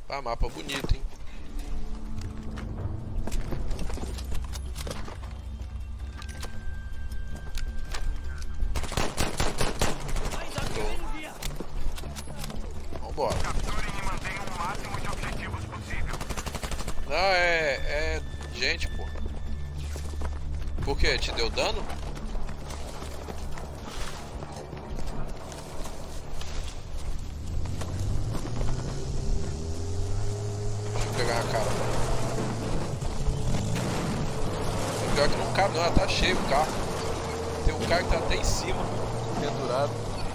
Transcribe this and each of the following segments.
Ah, mapa bonito, hein? Vambora. Capturem e mantenham o máximo de objetivos possível. Não, é gente, porra. Por quê? Te deu dano? Deixa eu pegar a cara. Pior que não cabe não, tá cheio o carro. Tem um cara que tá até em cima, pendurado.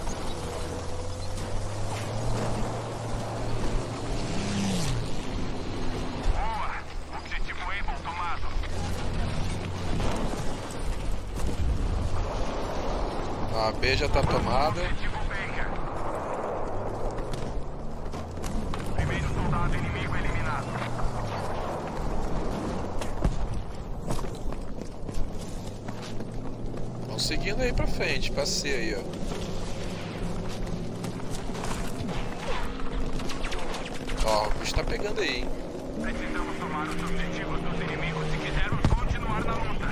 Boa! Objetivo Able tomado. A B já tá tomada. Objetivo Baker. Primeiro soldado inimigo eliminado. Vão seguindo aí pra frente, pra C aí, ó. Ó, o bicho tá pegando aí, hein? Precisamos tomar os objetivos dos inimigos se quisermos continuar na luta.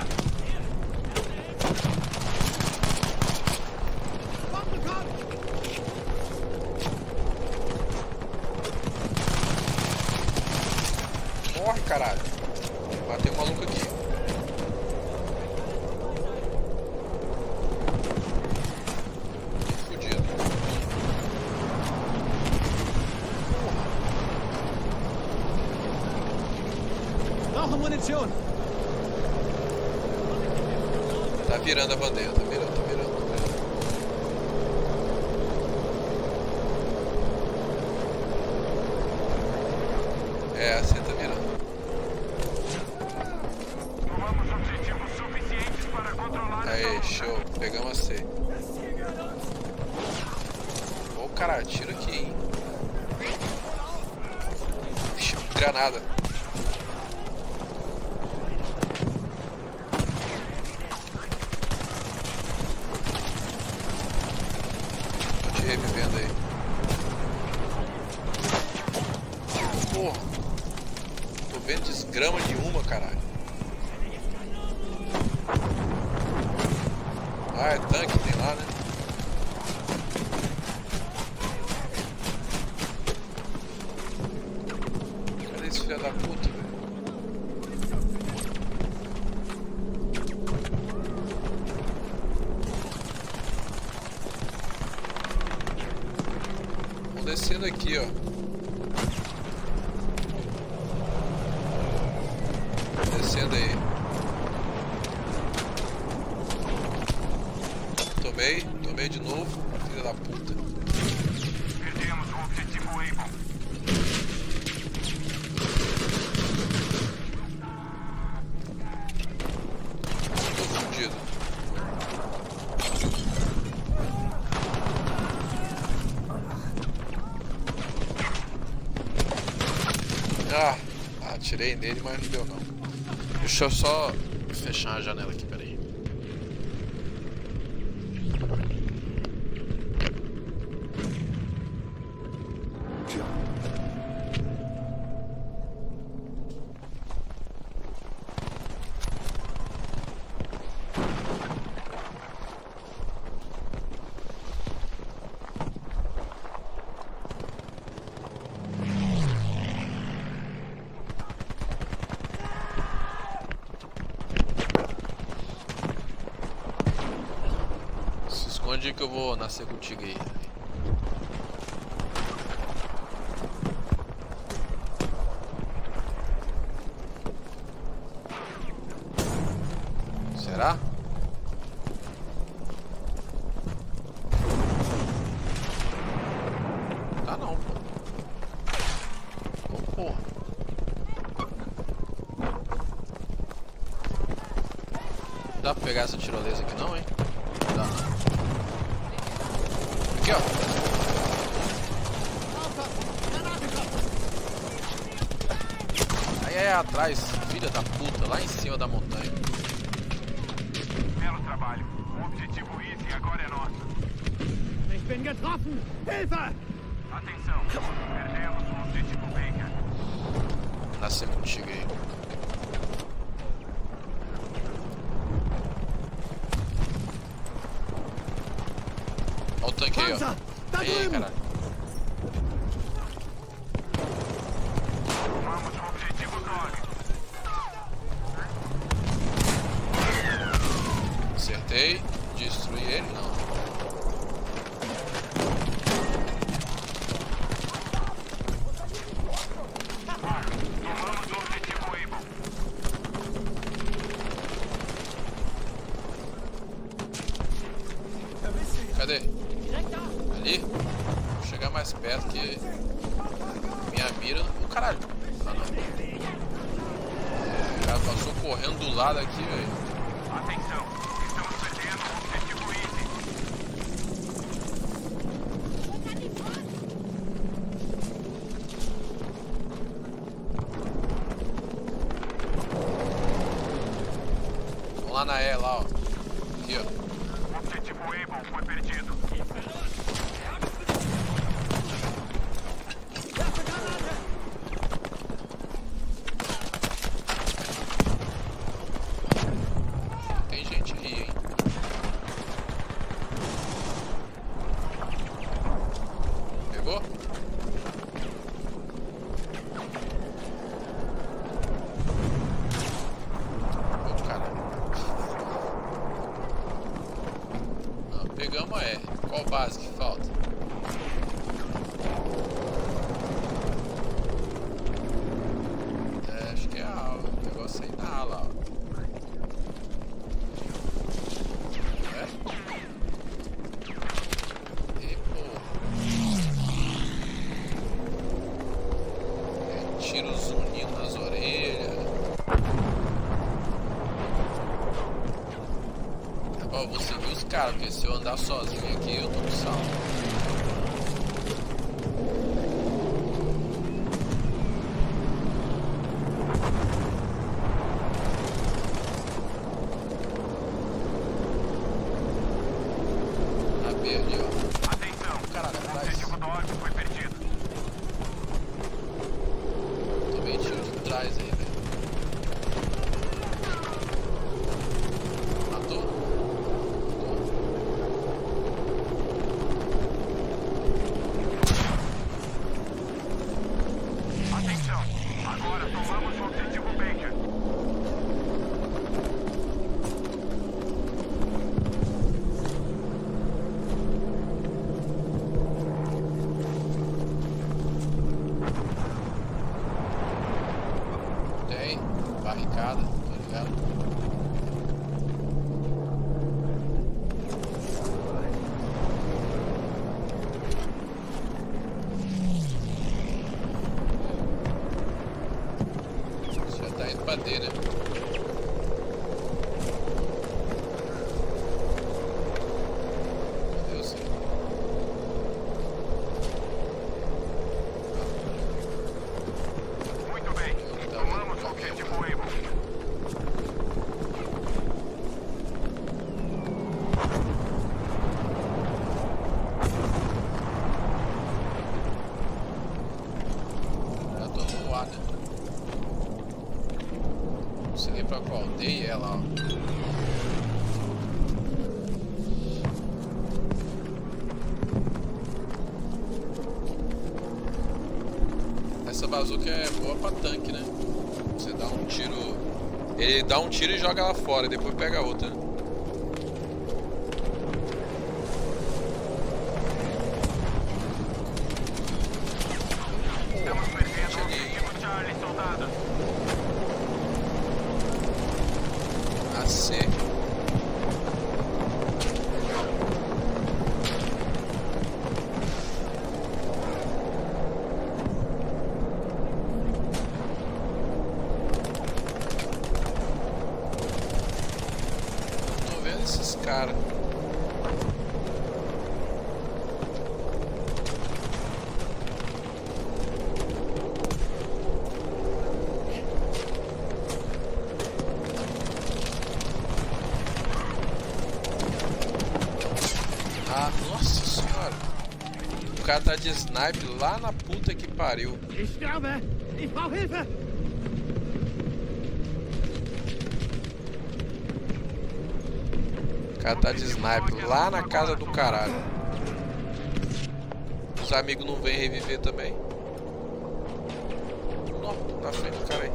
Morre, caralho. Matei um maluco aqui. Fudido. Brauche Munition! Tá virando a bandeira, tá virando, tá virando. É, assim tá virando. Tomamos objetivos suficientes para controlar Aí, essa luta. show. Pegamos a C. Ô, caralho, tiro aqui, hein? Ixi, granada. Tô te revivendo aí. Porra. Tô vendo desgrama de uma, caralho. Ah, é tanque, tem lá, né? Cadê esse filho da puta, velho? Vamos descendo aqui, ó. Descendo aí. Tomei de novo, filha da puta. Perdemos o objetivo Able. Tô fudido. Ah, atirei nele, mas não deu não. Deixa eu só fechar a janela aqui, peraí. Onde que eu vou nascer contigo aí? Será? Tá não, pô. Ô, porra. Dá pra pegar essa tirolesa aqui não, hein? Dá. Aqui, ó. Aí é atrás, filha da puta, lá em cima da montanha. Belo trabalho. O objetivo Easy agora é nosso. Ich bin getroffen! Hilfe! Atenção. Perdemos um objetivo Baker. Nascer contigo aí. Olha o tanque aí, ó. Panzer! Da Aí, drüben! caralho. Tomamos o objetivo Dog. Acertei. Destruí ele? Não. Tomamos o objetivo Able. Cadê? Ali? Vou chegar mais perto que minha mira. Oh, caralho! Ah, não. O cara passou correndo do lado aqui, velho. Atenção, estamos perdendo o objetivo Easy. Vamos lá na E, lá, ó. Aqui, ó. O objetivo Able foi perdido. Tem gente aí, hein? Pegou? Ô, caralho. Não, pegamos a E. Qual base que falta? É, acho que é a A. O negócio aí na A lá, ó. É? E, porra. É, tiro zunindo nas orelhas. É bom, vou seguir os caras, porque se eu andar sozinho aqui, eu tô no salvo. Na B ali, ó. Atenção, Caralho, o atrás. objetivo Dog foi perdido. Tomei tiro de trás aí, velho. Matou? Atenção, agora tomamos o objetivo Baker. Tem. Barricada, tá ligado? Já tá indo pra D, né? Cadê você? Muito bem, tomamos o objetivo Able. Já tô no A, né? Consegui pra qual? D e E lá, ó. Essa bazuca é boa pra tanque, né? Você dá um tiro. Ele dá um tiro e joga ela fora, e depois pega a outra. Estamos perdendo o objetivo Charlie, soldado. A C. Tô vendo esses caras. cara tá de snipe lá na puta que pariu. Ich sterbe! Ich brauche Hilfe! O cara tá de snipe lá na casa do caralho. Os amigos não vêm reviver também. Não, na frente do cara aí.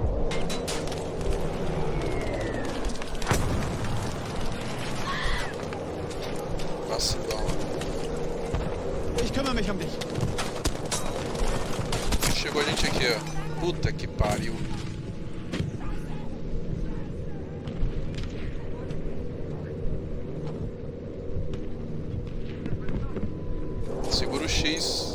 Vacilão. Ich kümmere mich um dich. Chegou gente aqui, ó. Puta que pariu. Segura o X.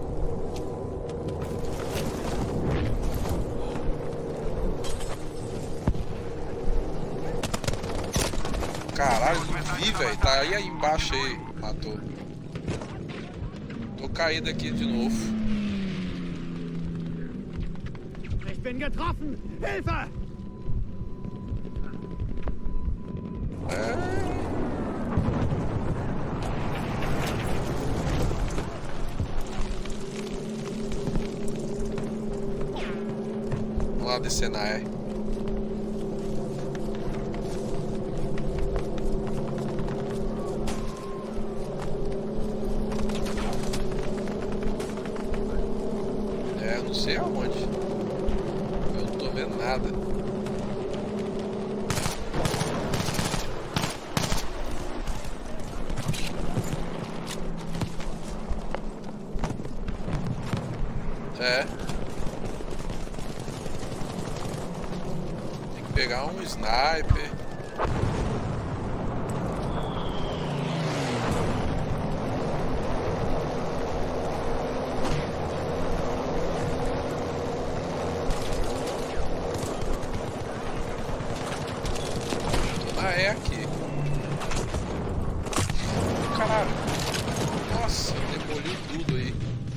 Caralho, não vi, velho. Tá aí embaixo aí. Matou. Tô caído aqui de novo. Ich bin getroffen! Hilfe! Vamos lá descer na R. Não sei aonde. Eu não tô vendo nada. É. Tem que pegar um sniper. É aqui. Caralho. Nossa, demoliu tudo aí.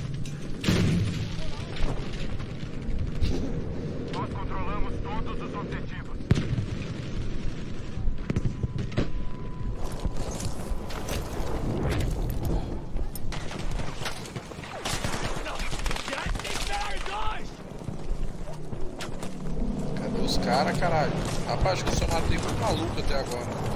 Nós controlamos todos os objetivos. Cadê os caras, caralho? Rapaz, acho que eu só matei um maluco até agora.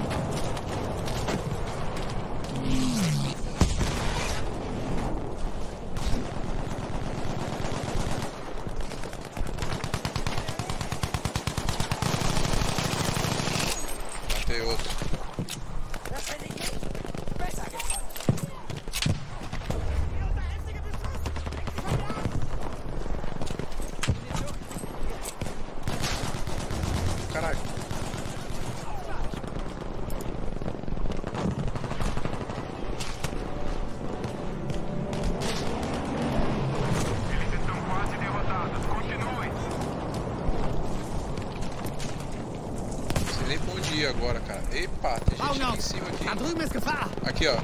Matei outro. Caralho. Eles estão quase derrotados. Continuem. Não sei nem pra onde ir agora, cara. Epa, tem gente aqui em cima aqui. Da drüben ist Gefahr! Aqui, ó.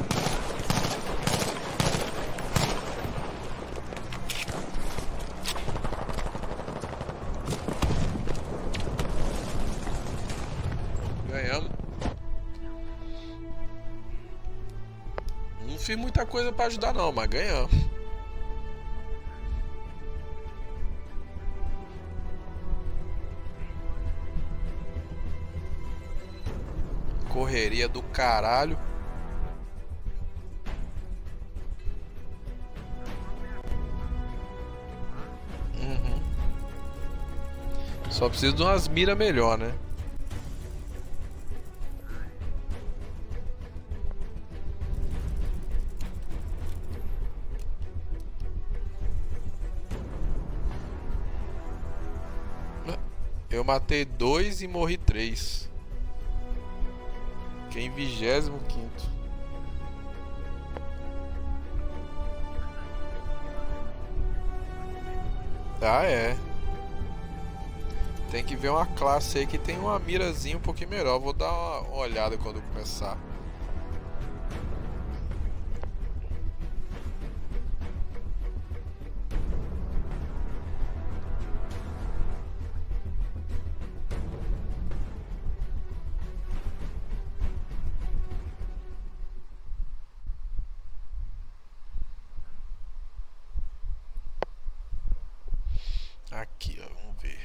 Ganhamos. Não fiz muita coisa pra ajudar não, mas ganhamos. Correria do caralho. Só preciso de umas miras melhor, né? Eu matei 2 e morri 3. Fiquei em 25º. Ah, é. Tem que ver uma classe aí que tem uma mirazinha um pouquinho melhor. Vou dar uma olhada quando começar. Aqui, ó, vamos ver.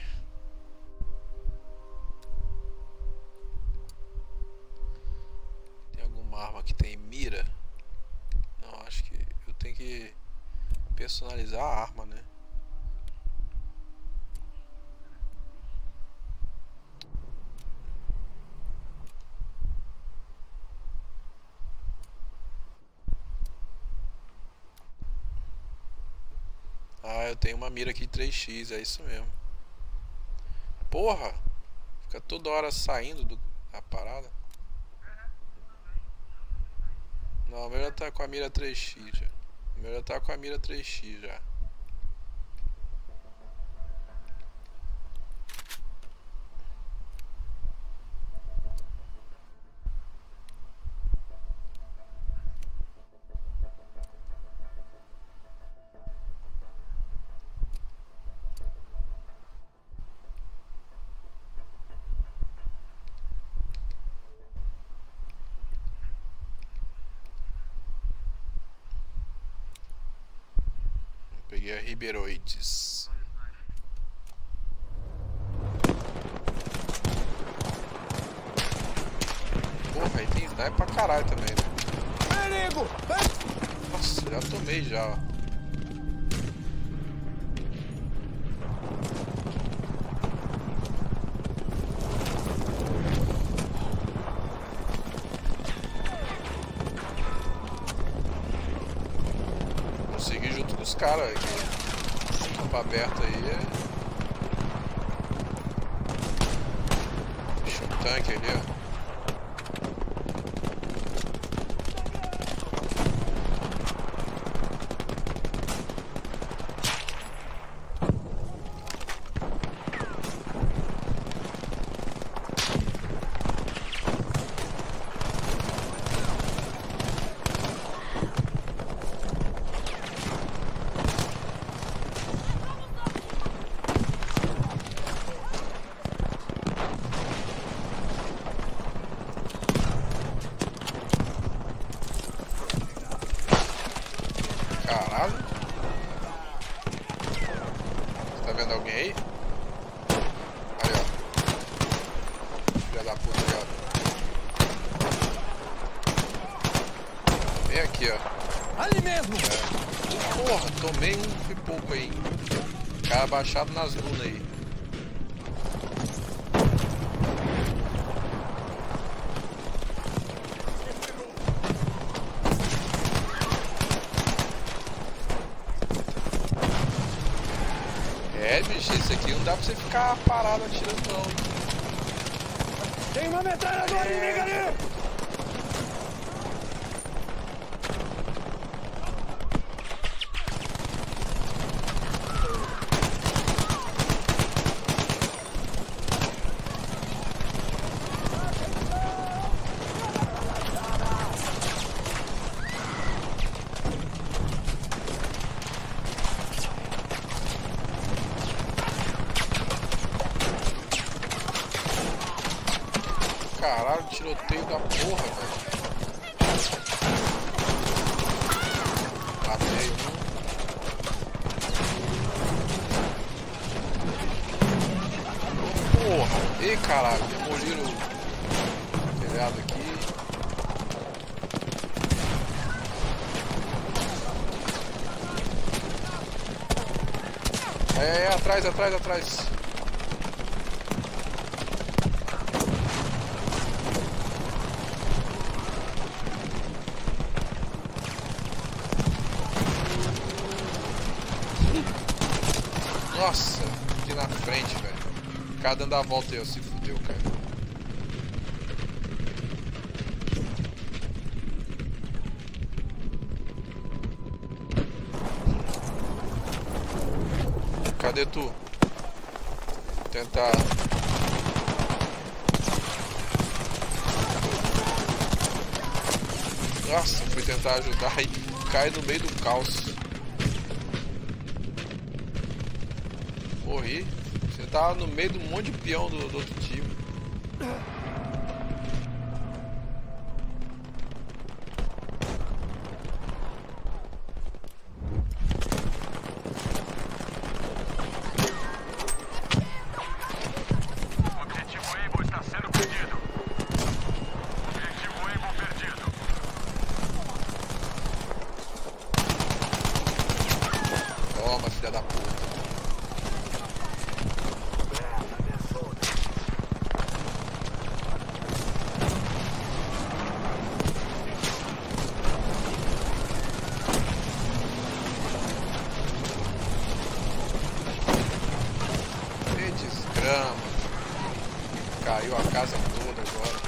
Tem alguma arma que tem mira? Não, acho que eu tenho que personalizar a arma, né? Ah, eu tenho uma mira aqui 3x, é isso mesmo. Porra! Fica toda hora saindo da parada. Não, o melhor tá com a mira 3x já. O melhor tá com a mira 3x já. Peguei a Riberoides. Porra, aí tem sniper pra caralho também, né? Perigo! Nossa, já tomei já, ó. Consegui junto com os caras aqui. Campo aberto aí. Deixa um tanque ali, ó. Caralho. Tá vendo alguém aí? Aí, ó. Filha da puta, aí, ó. Vem aqui, ó. Ali mesmo! Porra, tomei um e pouco aí. Cara baixado nas lunas aí. É, bicho, esse aqui não dá pra você ficar parado atirando não, hein? Tem uma metralhadora inimiga ali! Caralho, tiroteio da porra, velho. Matei um. Porra! Ei, caralho, demoliram o telhado aqui. Atrás, atrás, atrás. Nossa, aqui na frente, velho. O cara dando a volta aí, ó, se fudeu, cara. Cadê tu? Vou tentar. Nossa, fui tentar ajudar e cai no meio do caos. Morri. Você tava no meio de um monte de peão do outro time. Toma, filha da puta. Que desgrama. Caiu a casa toda agora.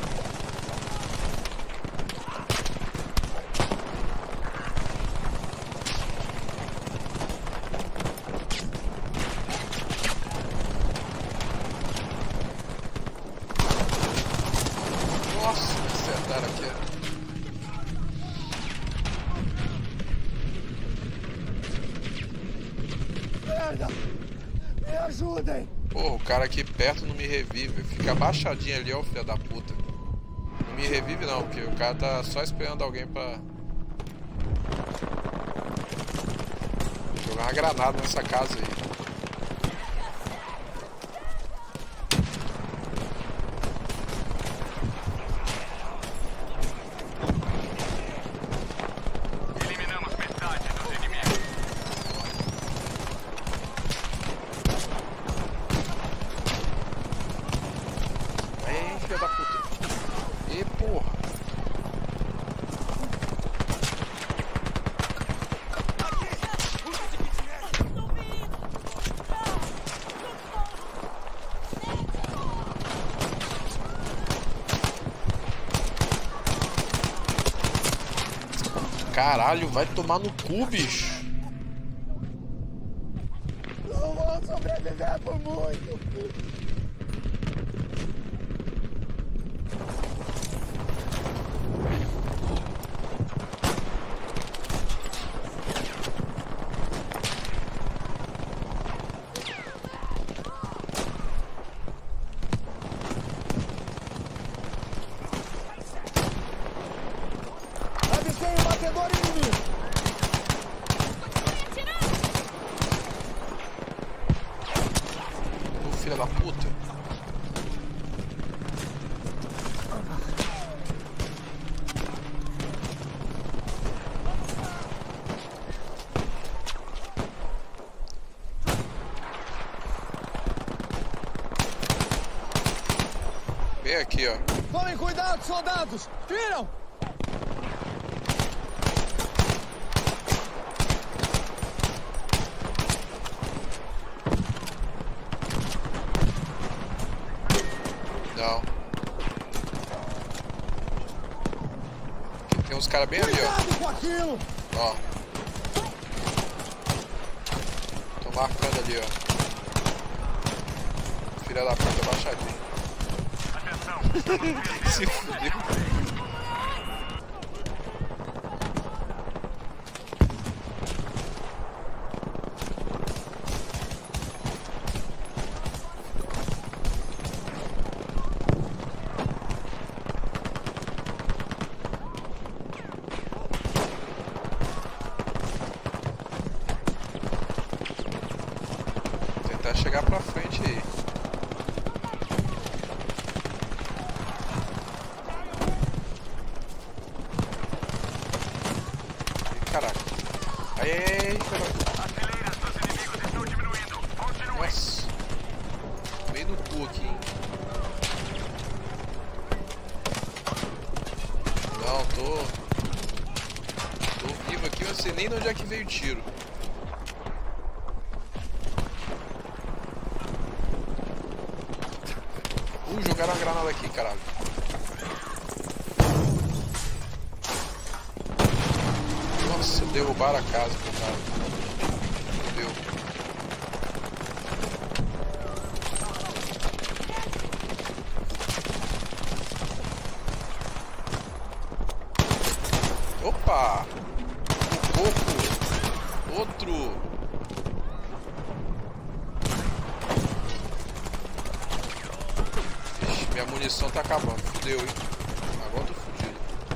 Nossa, me acertaram aqui. Merda! Me ajudem! Porra, o cara aqui perto não me revive. Fica abaixadinho ali, ó, filha da puta. Não me revive não, porque o cara tá só esperando alguém pra jogar uma granada nessa casa aí. Eliminamos metade dos inimigos. Aí, filha da puta. E porra. Caralho, vai tomar no cu, bicho. Não vou sobreviver por muito! Avistei um batedor inimigo! Ô, filha da puta. Bem aqui, ó. Tomem cuidado, soldados! Viram? Não. Aqui tem uns caras bem ali, ó. Cuidado com aquilo! Ó. Tô marcando ali, ó. Filha da puta, baixadinho. Atenção! Se fudeu. Tentar chegar pra frente aí. Ih, caraca. Aí, caraca. As fileiras dos inimigos estão diminuindo. Continue. Nossa. Meio no cu aqui, hein? Não, tô vivo aqui, eu não sei nem de onde é que veio o tiro. Jogaram uma granada aqui, caralho. Nossa, derrubaram a casa, cara. Fudeu. Opa! Coco! Outro! Minha munição tá acabando, fudeu, hein? Agora eu tô fudido.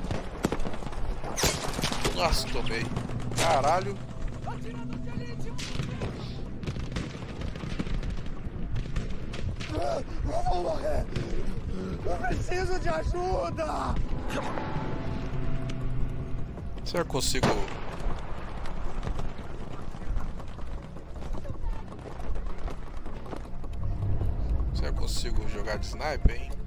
Nossa, tomei. Caralho. Vou morrer! Eu preciso de ajuda! Será que eu consigo Já consigo jogar de sniper, hein?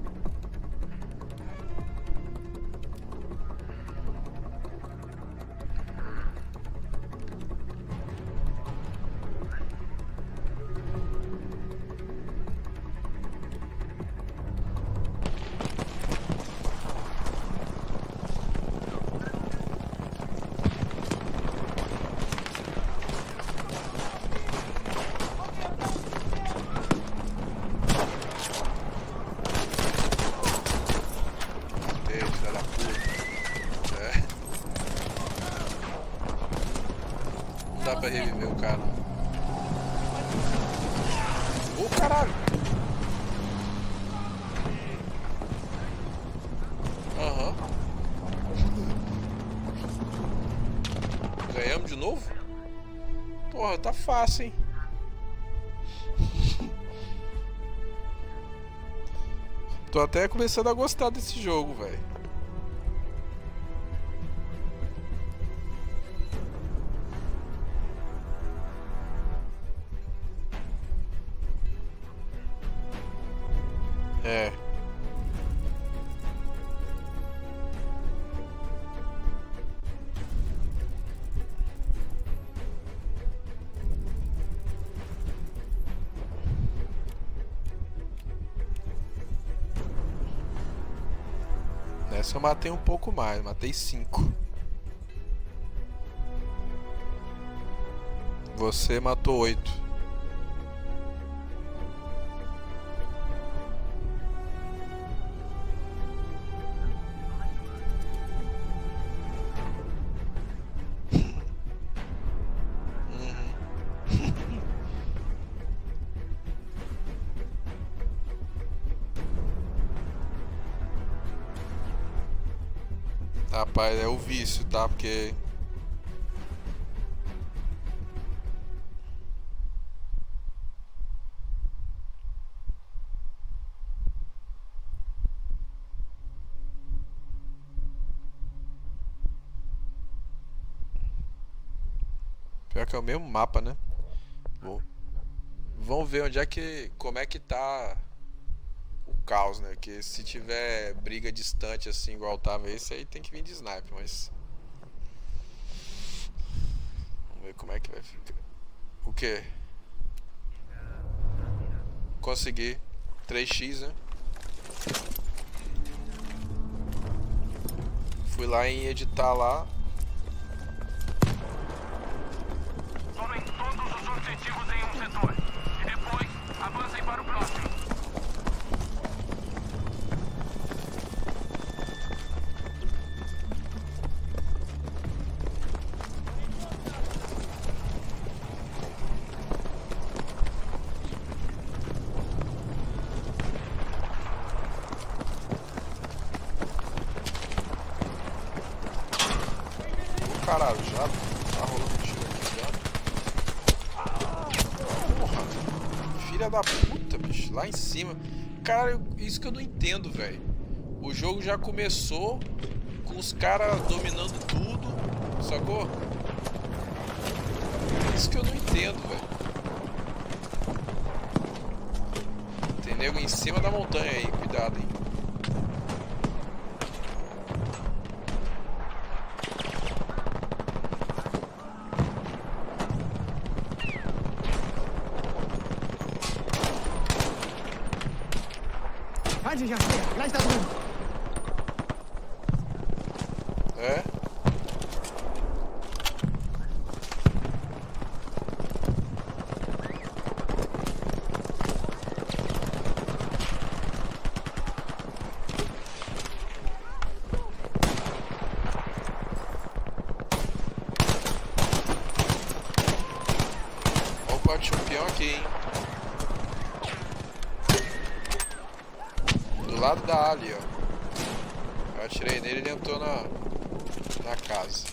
Dá pra reviver o cara. Ô, caralho! Aham. Ganhamos de novo? Porra, tá fácil, hein? Tô até começando a gostar desse jogo, velho. É. Nessa eu matei um pouco mais, matei 5. Você matou 8. Rapaz, é o vício, tá? Porque... pior que é o mesmo mapa, né? Vamos ver onde é que... como é que tá... caos, né? Que se tiver briga distante assim, igual tava esse, aí tem que vir de sniper, mas... vamos ver como é que vai ficar. O que? Consegui 3x, né? Fui lá em editar lá. Tomem todos os objetivos em um setor. E depois, avancem para o próximo. Caralho, já tá rolando tiro aqui já. Porra, filha da puta, bicho, lá em cima. Cara, isso que eu não entendo, velho. O jogo já começou com os caras dominando tudo, sacou? Isso que eu não entendo, velho. Tem nego em cima da montanha aí, cuidado aí. Gleich da drüben. É? Opa, tinha um peão aqui, hein? Do lado da ali, ó. Eu atirei nele e ele entrou na casa.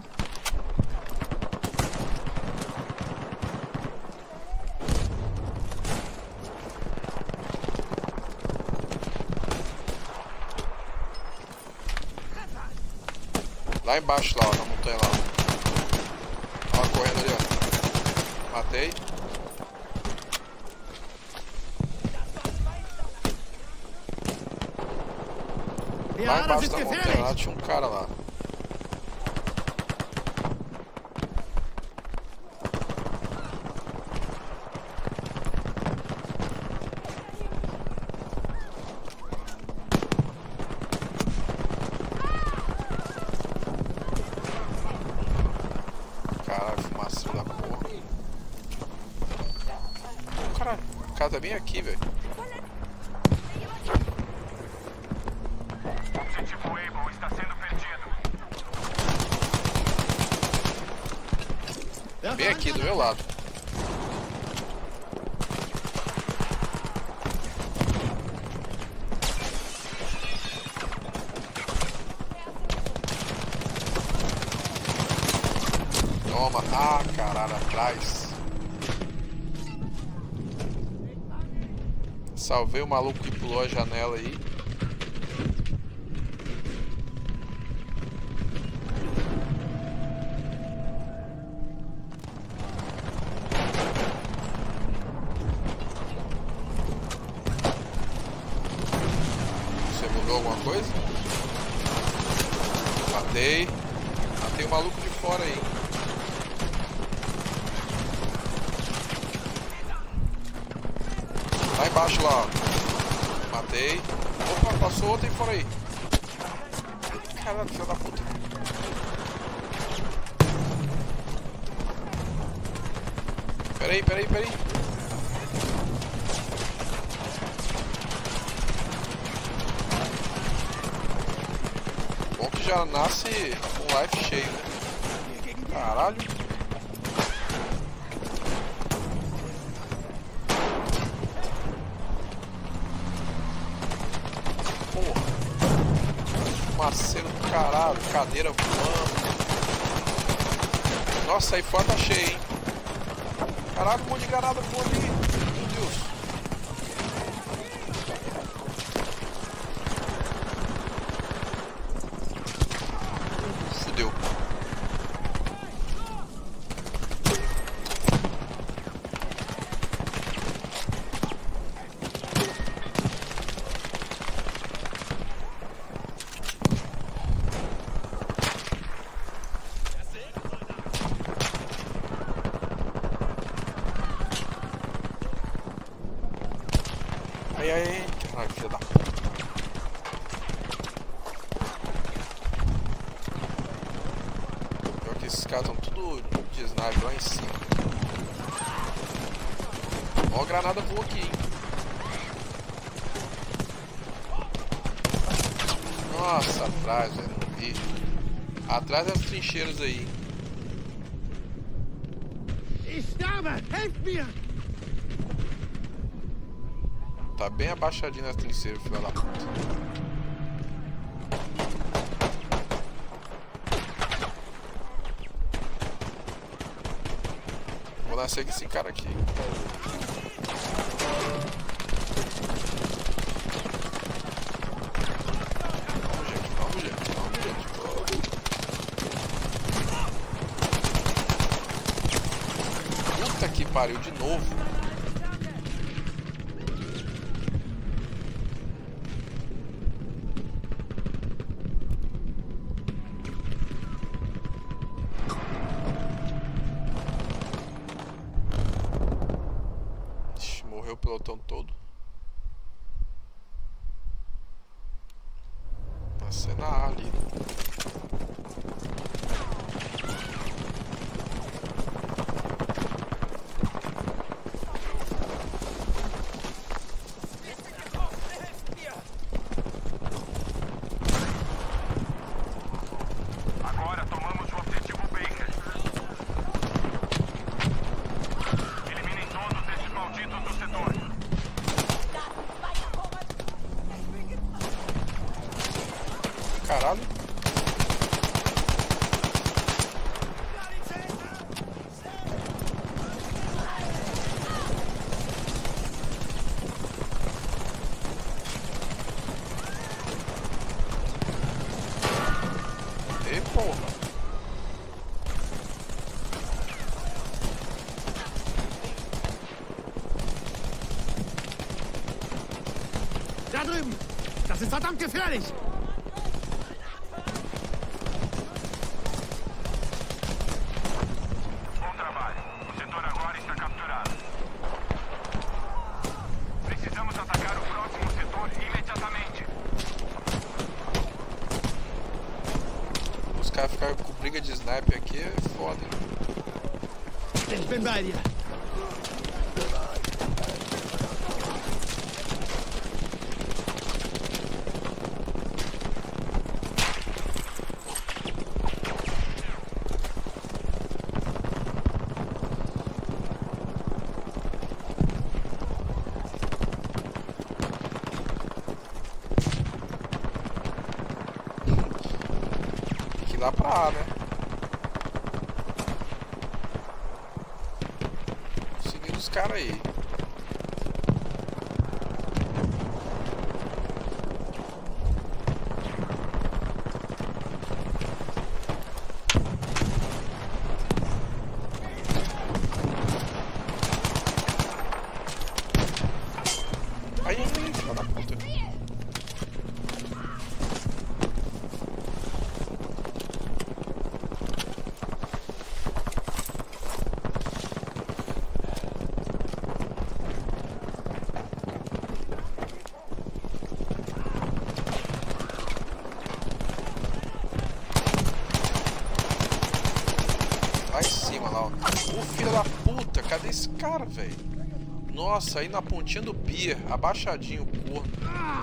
Lá embaixo, lá, ó, na montanha lá. Ó, correndo ali, ó. Matei. Lá embaixo da montanha, lá tinha um cara lá. Caralho, fumacinho da porra. Caralho, o cara tá bem aqui, velho. O objetivo Able está sendo perdido. Bem aqui, do meu lado. Toma. Ah, caralho, atrás. Salvei o maluco que pulou a janela aí. Você mudou alguma coisa? Matei. Matei o maluco de fora aí. Lá embaixo lá, ó. Matei. Opa, passou outro aí fora aí. Caralho, filho da puta. Peraí. Bom que já nasce com life cheio, né? Caralho. Fumaceiro do caralho, cadeira voando. Nossa, aí fora tá cheio, hein? Caralho, um monte de granada voando ali. Meu Deus. Fudeu. Ai. Caralho, filho da puta. Pior que esses caras estão tudo de sniper lá em cima. Ó, a granada voou aqui, hein. Nossa, atrás, velho. Não vi. Atrás das trincheiras aí. Tá bem abaixadinho nas trincheiras, filho da puta. Vou nascer com esse cara aqui. Vamos, gente. Puta que pariu, de novo. Morreu o pelotão todo. Uma cena A ali. Agora tomamos o objetivo Baker. Eliminem todos esses malditos do setor. Caralho. Ei, porra. Da drüben! Das ist verdammt gefährlich! pega de sniper aqui é foda. Ich bin bei dir. Lá pra A, né? Seguindo os caras aí. Aí, filha da puta. Filho da puta, cadê esse cara, velho? Nossa, aí na pontinha do pier, abaixadinho o corno.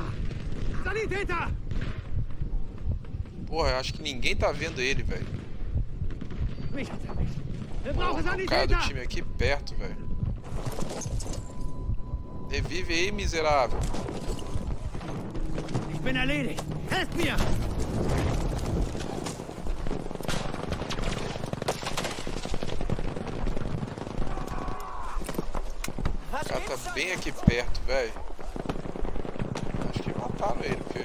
Porra, eu acho que ninguém tá vendo ele, velho. O cara do time aqui perto, velho. Revive aí, miserável. Ich bin erledigt. Helft mir! O cara tá bem aqui perto, velho. Acho que mataram ele, porque...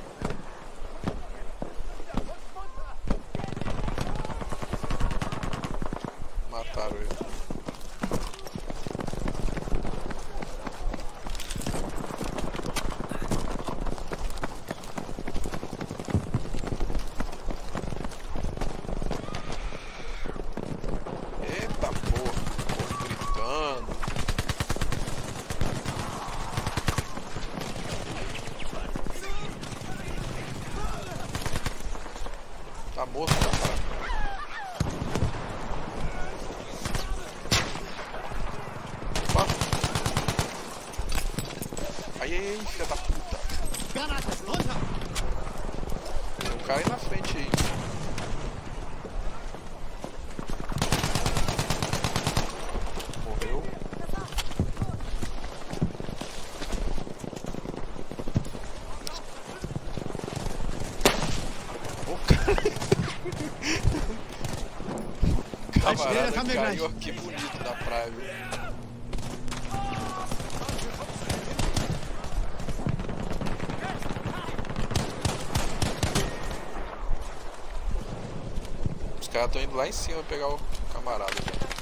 Mataram ele. Eita porra, povo gritando. Tá morto, cara. Opa. Aí, filha da puta. Tem um cara aí na frente aí. Morreu. O cara... Camarada caiu aqui bonito na praia, viu? Os caras estão indo lá em cima pegar o camarada.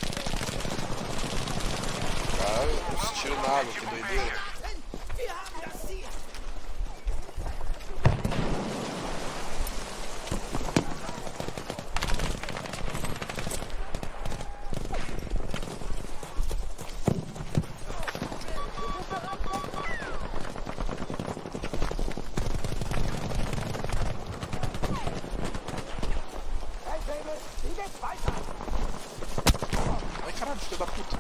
Cara, os tiros na água, que doideira. Ai, caralho, filho da puta.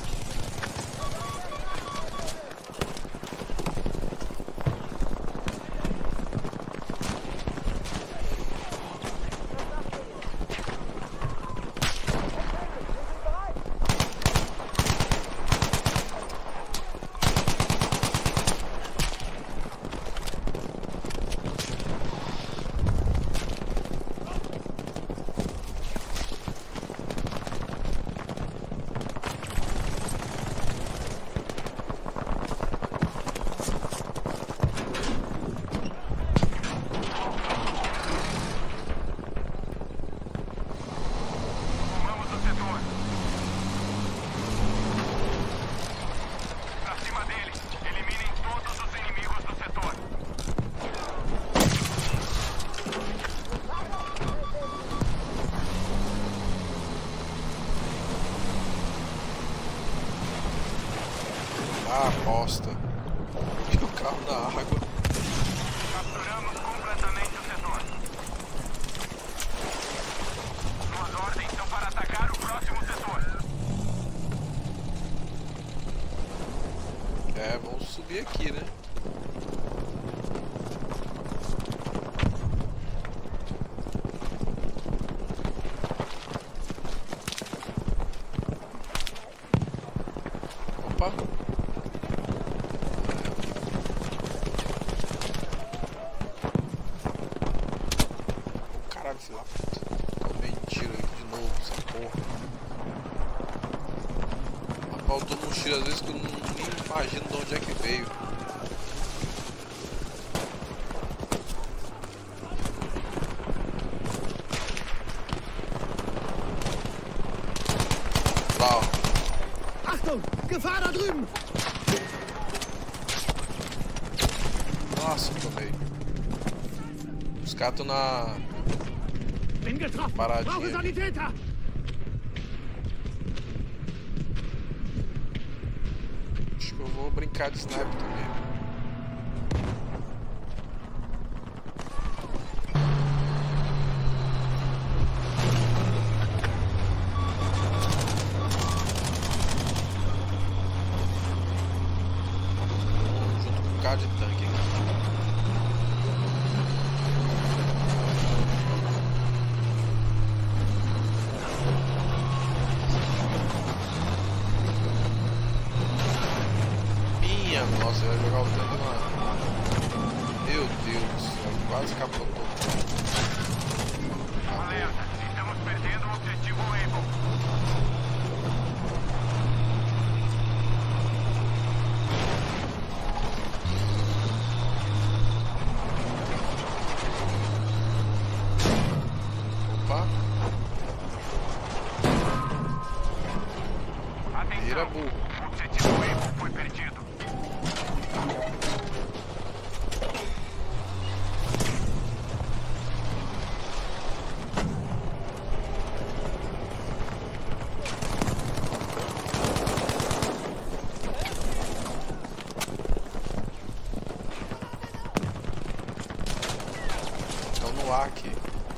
Ah, bosta. E o carro na água. Capturamos completamente o setor. É, vamos subir aqui, né? Opa! Caralho, filho da puta. Tomei tiro aqui de novo, essa porra. Rapaz, eu tomo um tiro às vezes que eu nem imagino de onde é que veio. Lá, ó. Achtung! Gefahr da drüben! Nossa, tomei. Os caras estão na Bin getroffen! Brauche paradinha. Sanitäter! Acho que eu vou brincar de sniper também. Junto com o cara de tanque aqui. Minha nossa, vai jogar o tanque lá. Meu Deus do céu, quase capotou. Alerta, estamos perdendo o objetivo Able. Opa, vira Atenção, burro. o objetivo Able foi perdido. Estão no ar aqui.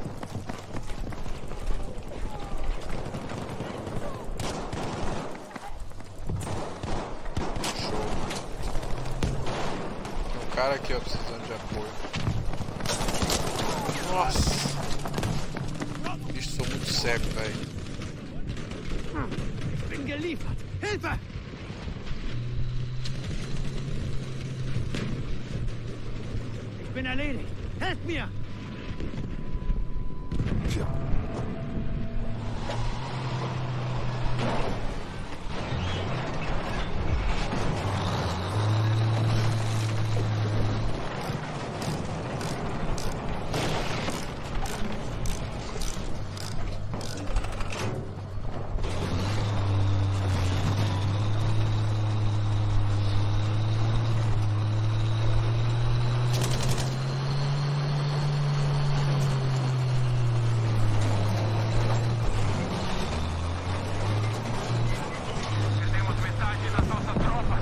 Show. Tem um cara aqui, ó, precisando de apoio. Nossa! Bicho, sou muito cego, velho. Bin geliefert! Hilfe! Ich bin erledigt! Helft mir! Perdemos metade das nossas tropas.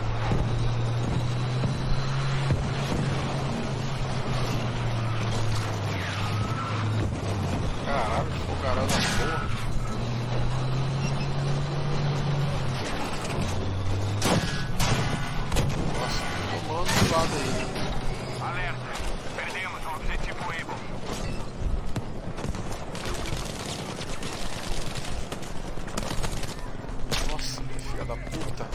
Caralho, que fogarão da porra. Nossa, tomando do lado aí. Alerta, perdemos o objetivo Able. Nossa, filha da puta.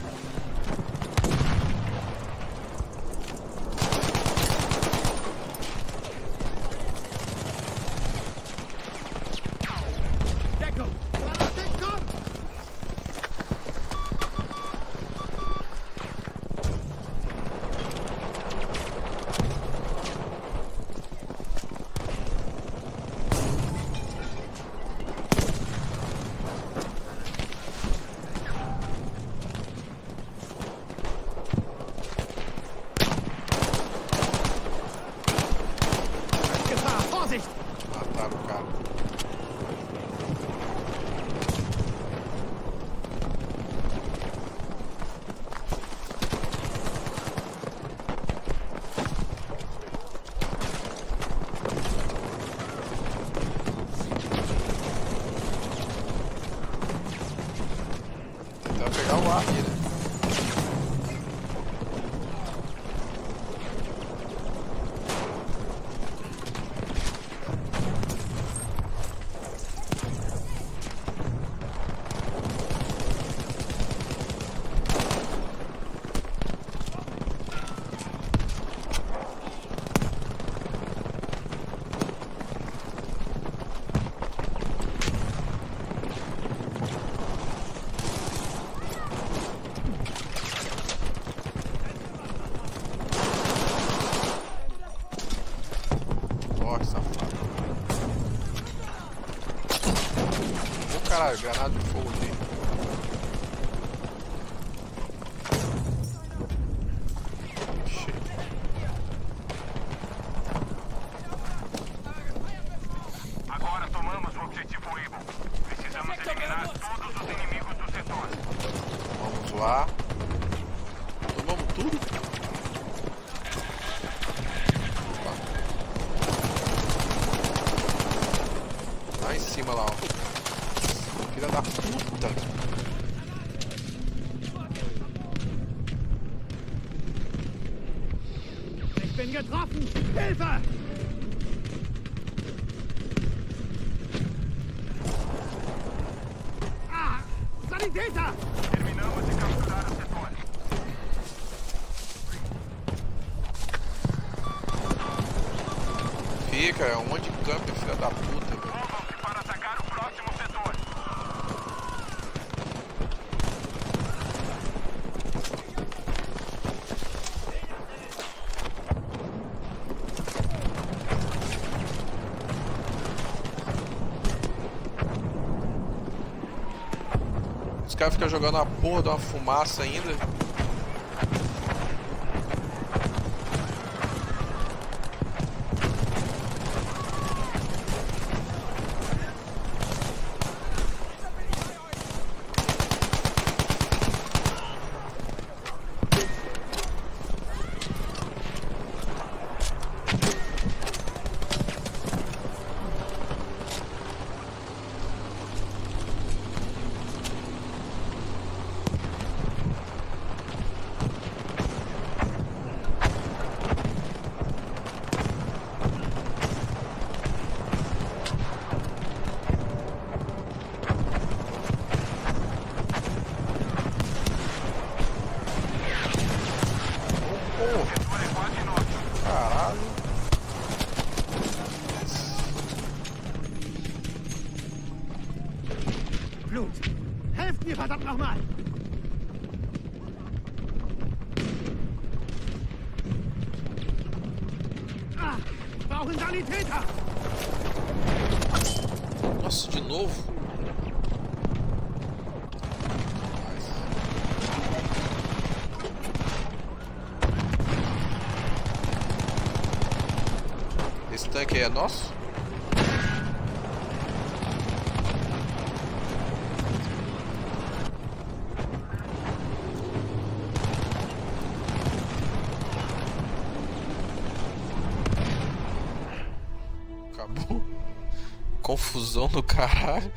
Deckung! Deckung! Gefahr! Vorsicht! Mataram o cara. Tentar pegar o ar aqui, né? granada de fogo dele. Agora tomamos o objetivo Able. Precisamos eliminar todos os inimigos do setor. Vamos lá. Tomamos tudo? Lá em cima lá, ó. Filha da puta. Ich bin getroffen! Hilfe! Ah! Sanitäter! Terminamos de capturar o setor. Fica, é um monte de camper, filha da puta, velho. Movam-se para atacar o próximo setor. Os caras ficam jogando a porra de uma fumaça ainda. Caralho. Blut! Helft mir, verdammt nochmal! Ah! Brauchen Sanitäter! Nossa, de novo? Esse tanque aí é nosso? Acabou. Confusão do caralho.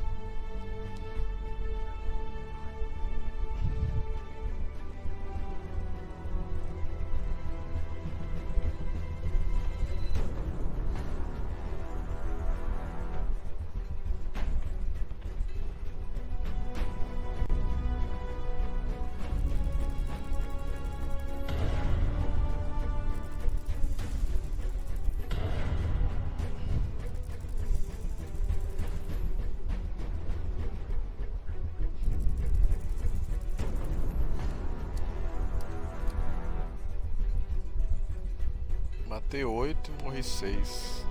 Matei 8 e morri 6.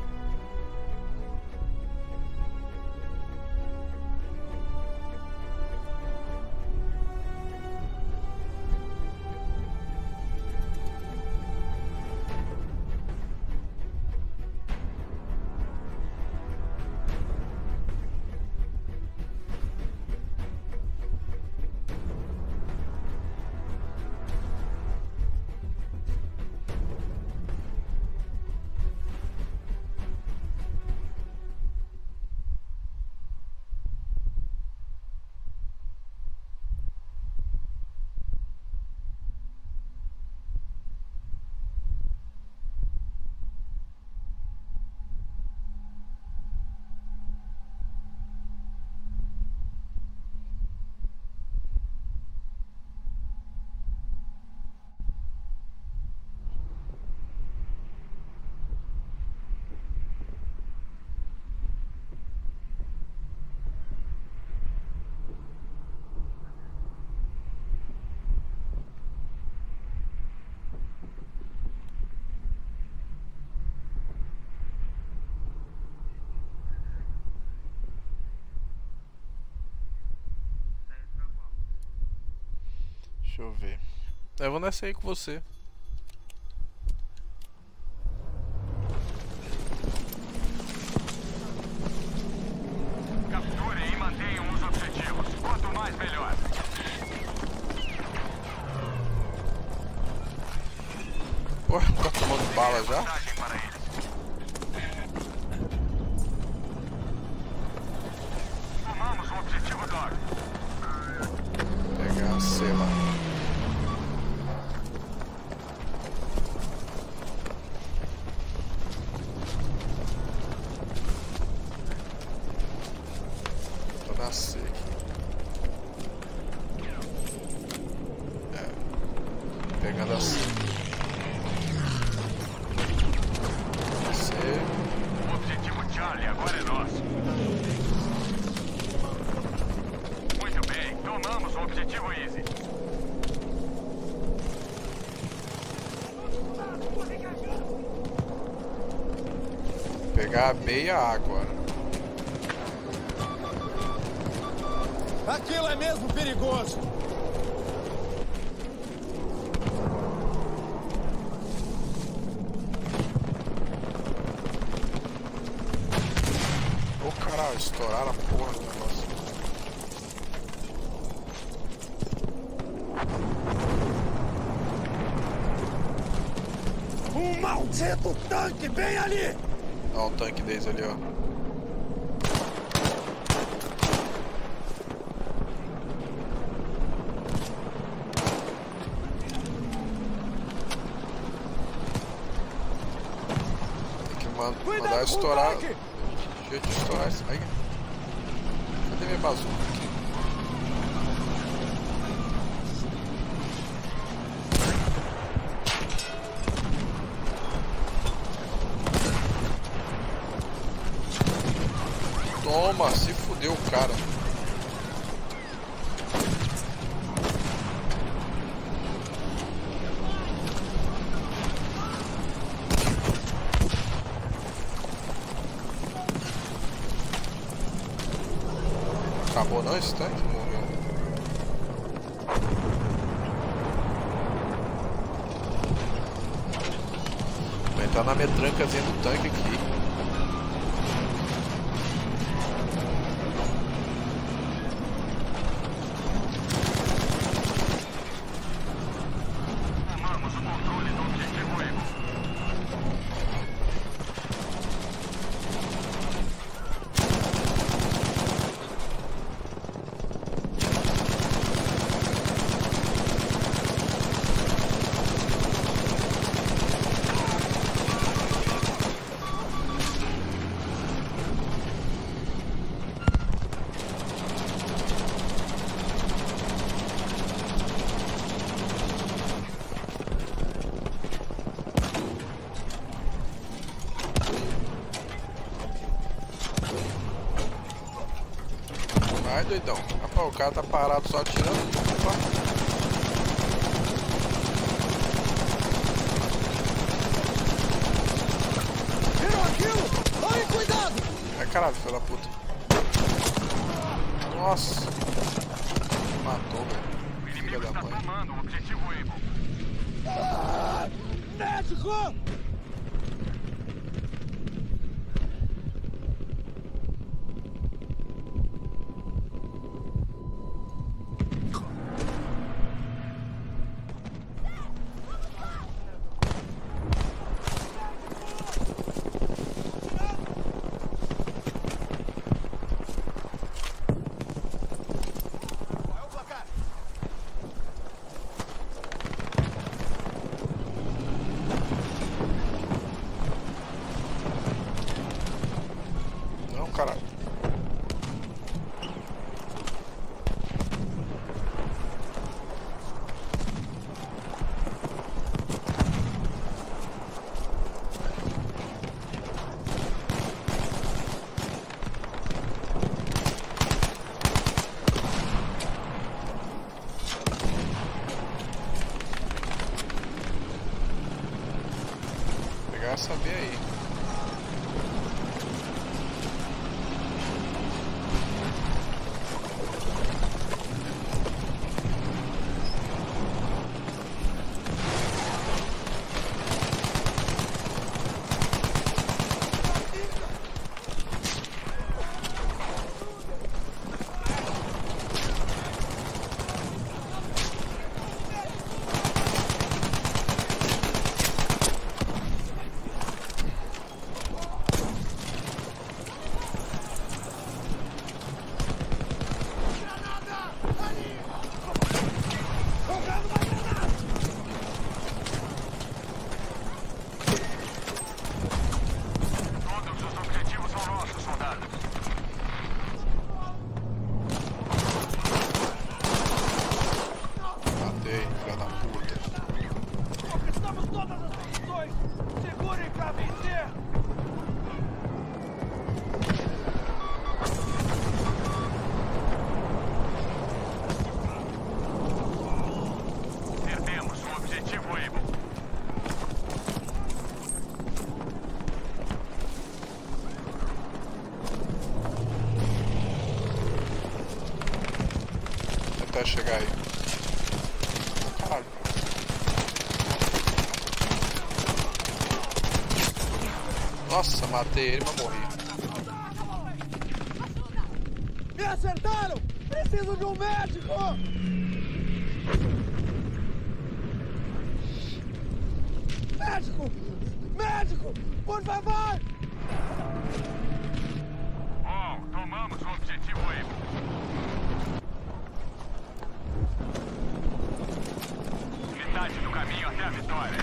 Deixa eu ver. Eu vou nessa aí com você. Capturem e mantenham os objetivos. Quanto mais, melhor. Pô, tá tomando bala já? Vantagem para eles. Tomamos o objetivo, Dog. Pegar, sei lá. Tô na C aqui. Pegando a C. C. O objetivo Charlie agora é nosso. Muito bem, tomamos o objetivo Easy. Pegar a B e a A agora. Aquilo é mesmo perigoso. Ô caralho, estouraram a porra do negócio. Um maldito tanque bem ali! Olha o tanque deles ali, ó. Tem que mandar estourar. Deixa eu estourar isso aí. Cadê minha bazuca aqui? Toma, se fudeu o cara. Acabou não esse tanque? Morreu. Vou entrar na metrancazinha do tanque aqui. Tomamos o controle do objetivo Eagle. Vai, doidão. Rapaz, o cara tá parado só atirando. Opa. Viram aquilo? Tomem cuidado! Ai, caralho, filho da puta. Nossa. Matou, velho. O Filha inimigo da está mãe. tomando o objetivo Eagle. Médico! Não, caralho. Pegar essa B aí. Peguei, filha da puta. Conquistamos todas as posições! Segurem pra vencer! Perdemos o objetivo Able. Tentar chegar aí. Caralho. Nossa, matei ele, mas morri. Me acertaram! Preciso de um médico! Médico! Médico! Por favor! Bom, tomamos o objetivo Able. Metade do caminho até a vitória.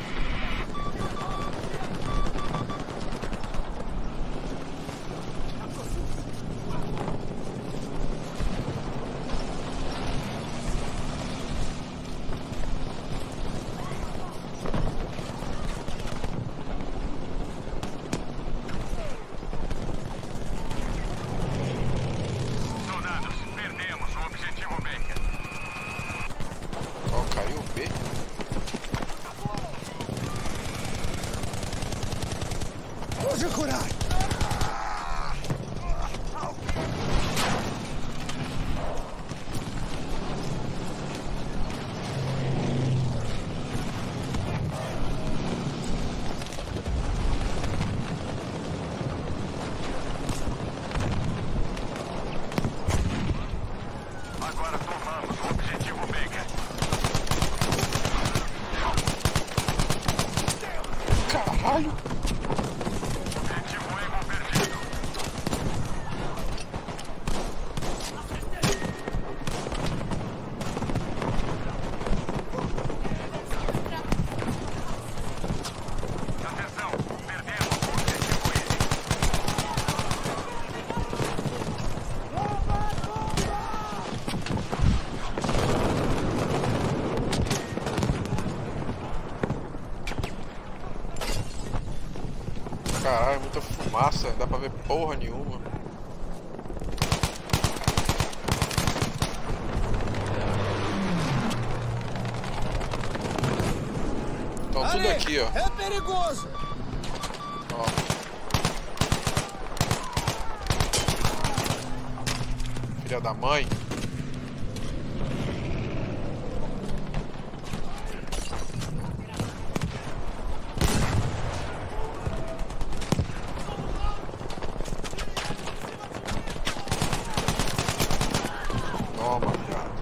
Soldados, perdemos o objetivo Baker. Ó, caiu o B. Hoje curar! Agora tomamos o objetivo Baker. Caralho. Objetivo Able perdido. Atenção, perdemos o objetivo Able. Caralho, muita fumaça, não dá pra ver porra nenhuma. Então tudo aqui, ó. É perigoso! Ó. Filha da mãe. Toma, viado.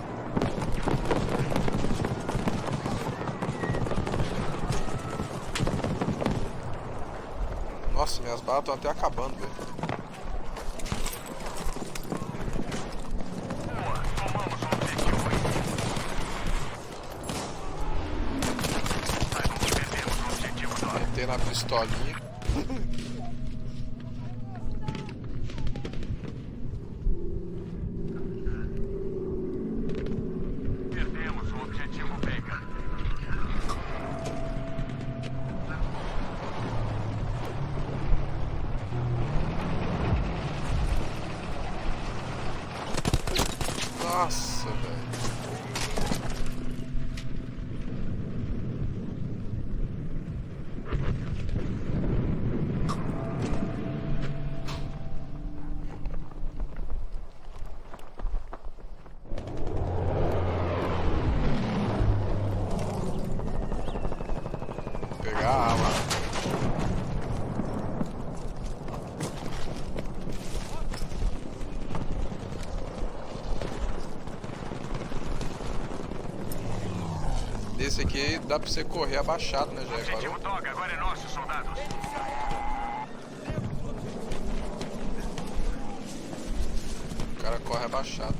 Nossa, minhas balas estão até acabando, velho. Tomamos o objetivo Able. Perdemos o objetivo Dora. Meter na pistolinha. Perdemos o objetivo Baker. Nossa, velho. Pegar a arma. Esse aqui dá pra você correr abaixado, né, já reparou? Objetivo Dog agora é nosso, soldados. O cara corre abaixado.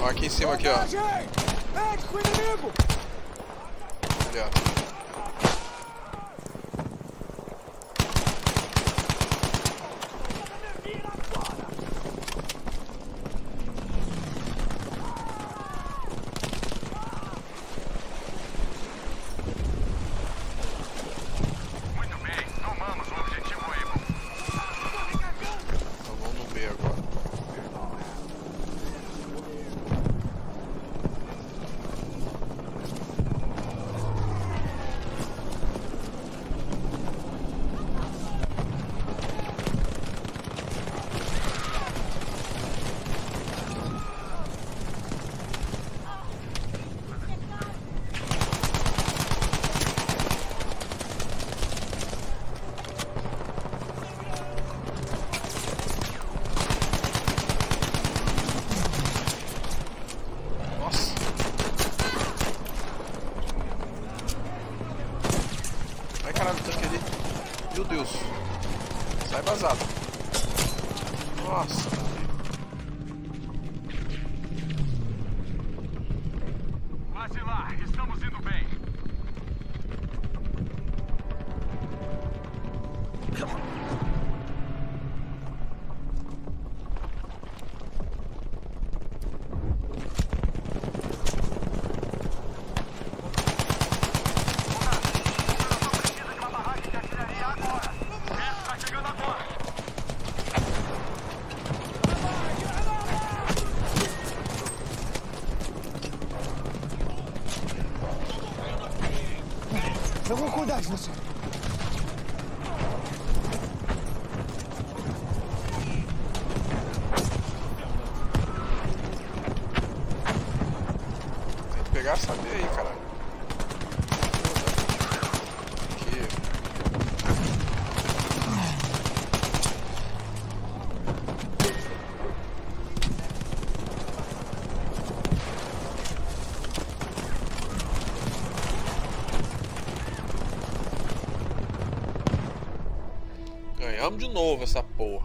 aqui em cima, aqui, ó. Vem, com o inimigo! Ali, ó. Meu Deus. Sai vazado. Nossa. Vacilar, estamos indo bem. Eu vou cuidar de você. Tem que pegar essa B aí, caralho. Aqui. Ganhamos de novo essa porra.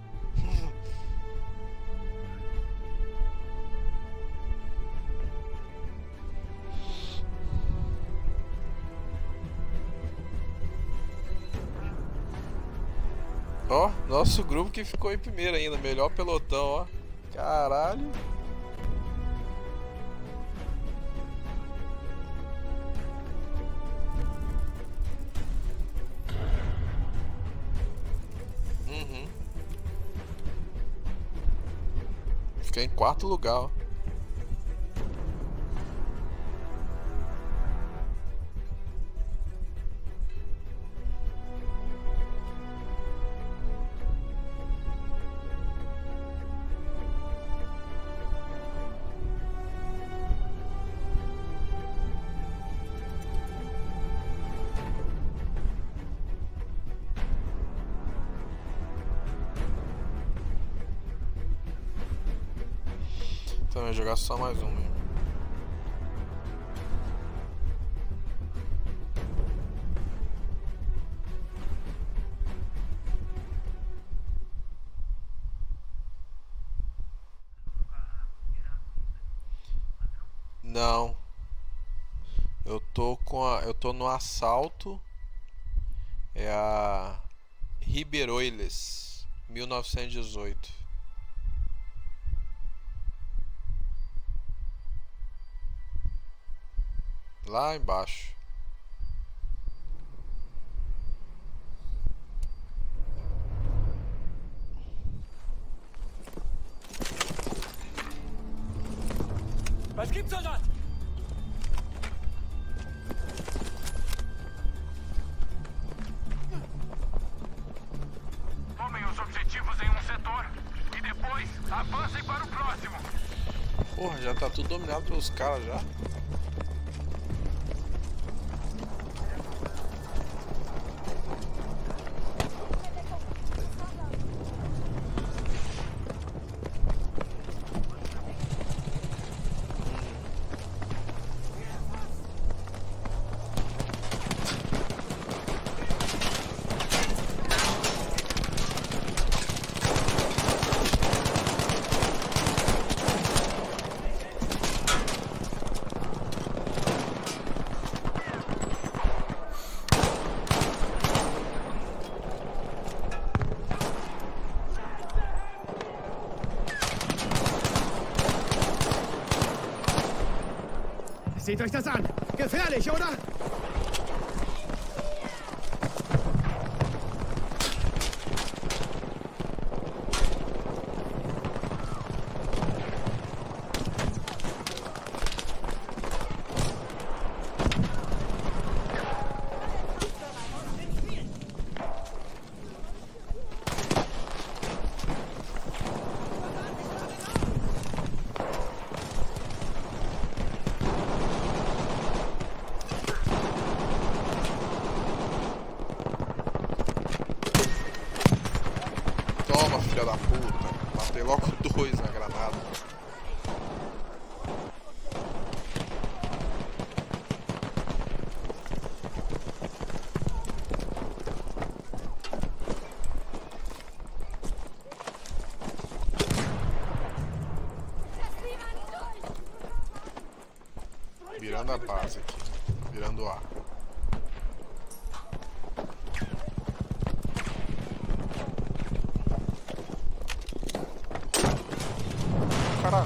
Ó, nosso grupo que ficou em primeiro ainda, melhor pelotão, ó. Caralho. Fiquei em quarto lugar, ó. Então, eu vou jogar só mais um mesmo. Não. Eu tô no assalto. É a Ribeirões, 1918. Lá embaixo. Was gibt's, Soldat? Tomem os objetivos em um setor e depois avancem para o próximo. Porra, já tá tudo dominado pelos caras já. Seht euch das an! Gefährlich, oder? Toma, filha da puta. Matei logo dois na granada. Virando a base aqui. Virando A. Caralho.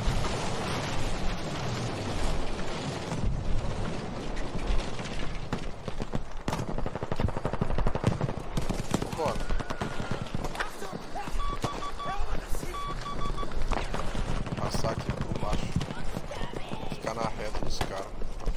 Bora. Passar aqui por baixo. Ficar na reta dos caras.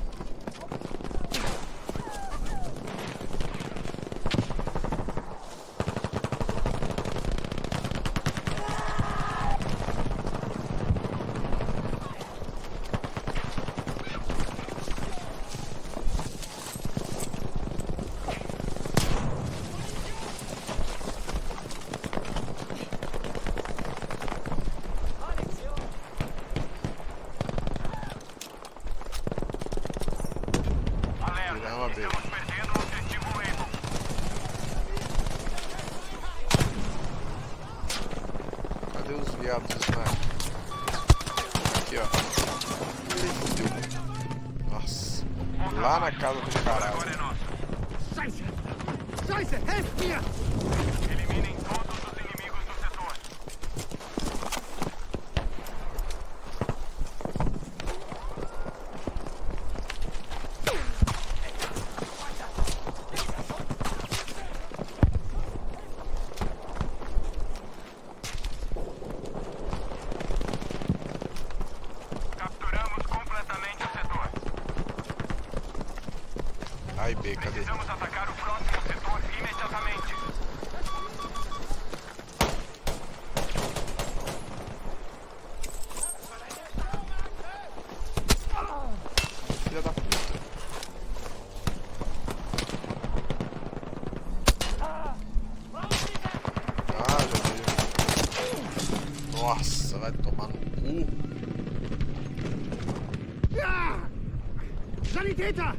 Estamos perdendo o objetivo Able. Cadê os viados de sniper? Aqui, ó. Ih, fudeu. Nossa. Lá na casa do caralho. Agora é nosso. Scheiße! Scheiße! Helft mir! Eliminem todos os inimigos do setor. Capturamos completamente o setor. A e B, cadê? Precisamos atacar o próximo setor imediatamente. Filha da puta. Ah, já veio. Nossa, vai tomar no cu. Ja! Sanitäter!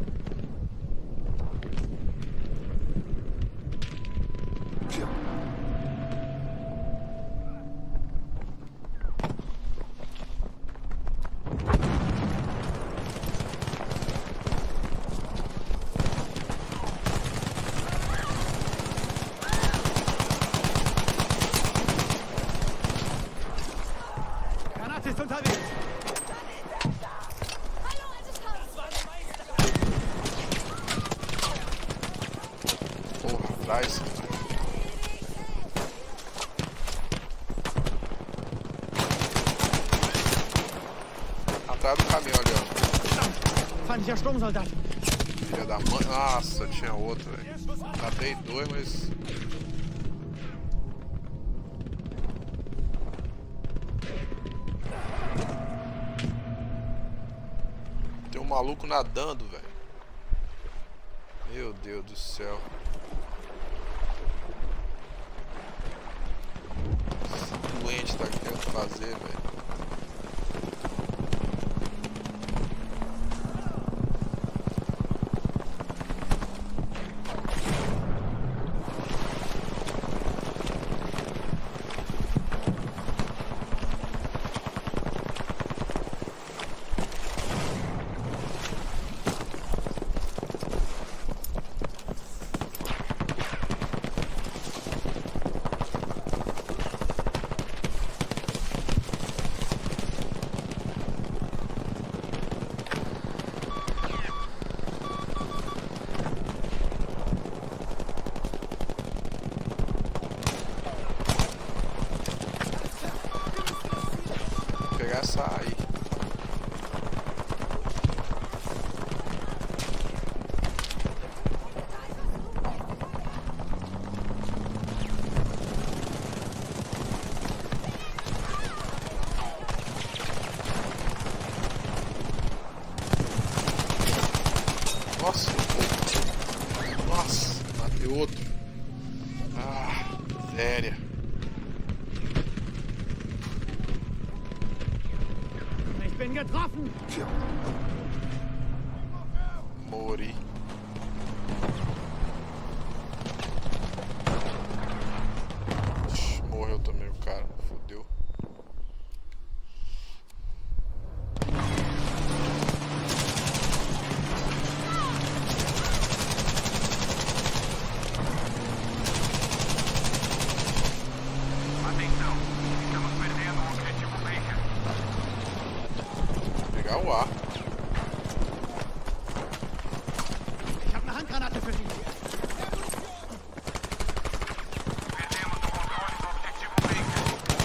Granate ist unterwegs! Porra, atrás. Atrás do caminhão ali, ó. Feindlicher Sturmsoldat! Filha da mãe. Nossa, tinha outro, velho. Matei dois, mas. Tem um maluco nadando, velho. Meu Deus do céu. Esse doente tá querendo fazer, velho. Sai. Nossa. Nossa, matei outro. Ah, miséria. Ich bin getroffen! Morri. Morreu também o cara. Fudeu. Atenção, estamos perdendo o objetivo Baker. Pegar o ar. Ich habe eine Handgranate für Sie! Perdemos o controle do objetivo Baker.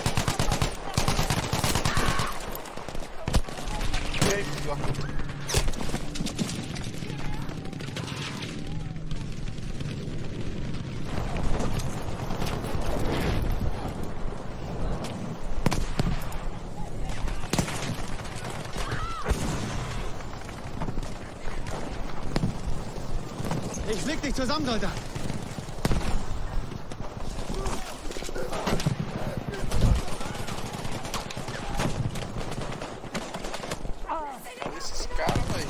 Ei, filho da puta. Ich flieg dich zusammen, Soldat! Olha esses caras, velho.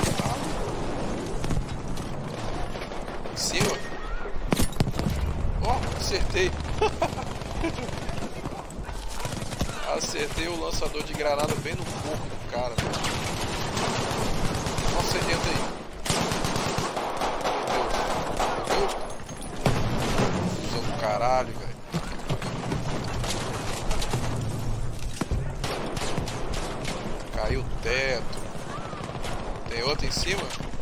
Em cima. Ó, acertei. Acertei o lançador de granada bem no corpo do cara, velho. Nossa, dentro aí. Meu Deus. Confusão do caralho, velho. Caiu o teto. Tem outro em cima?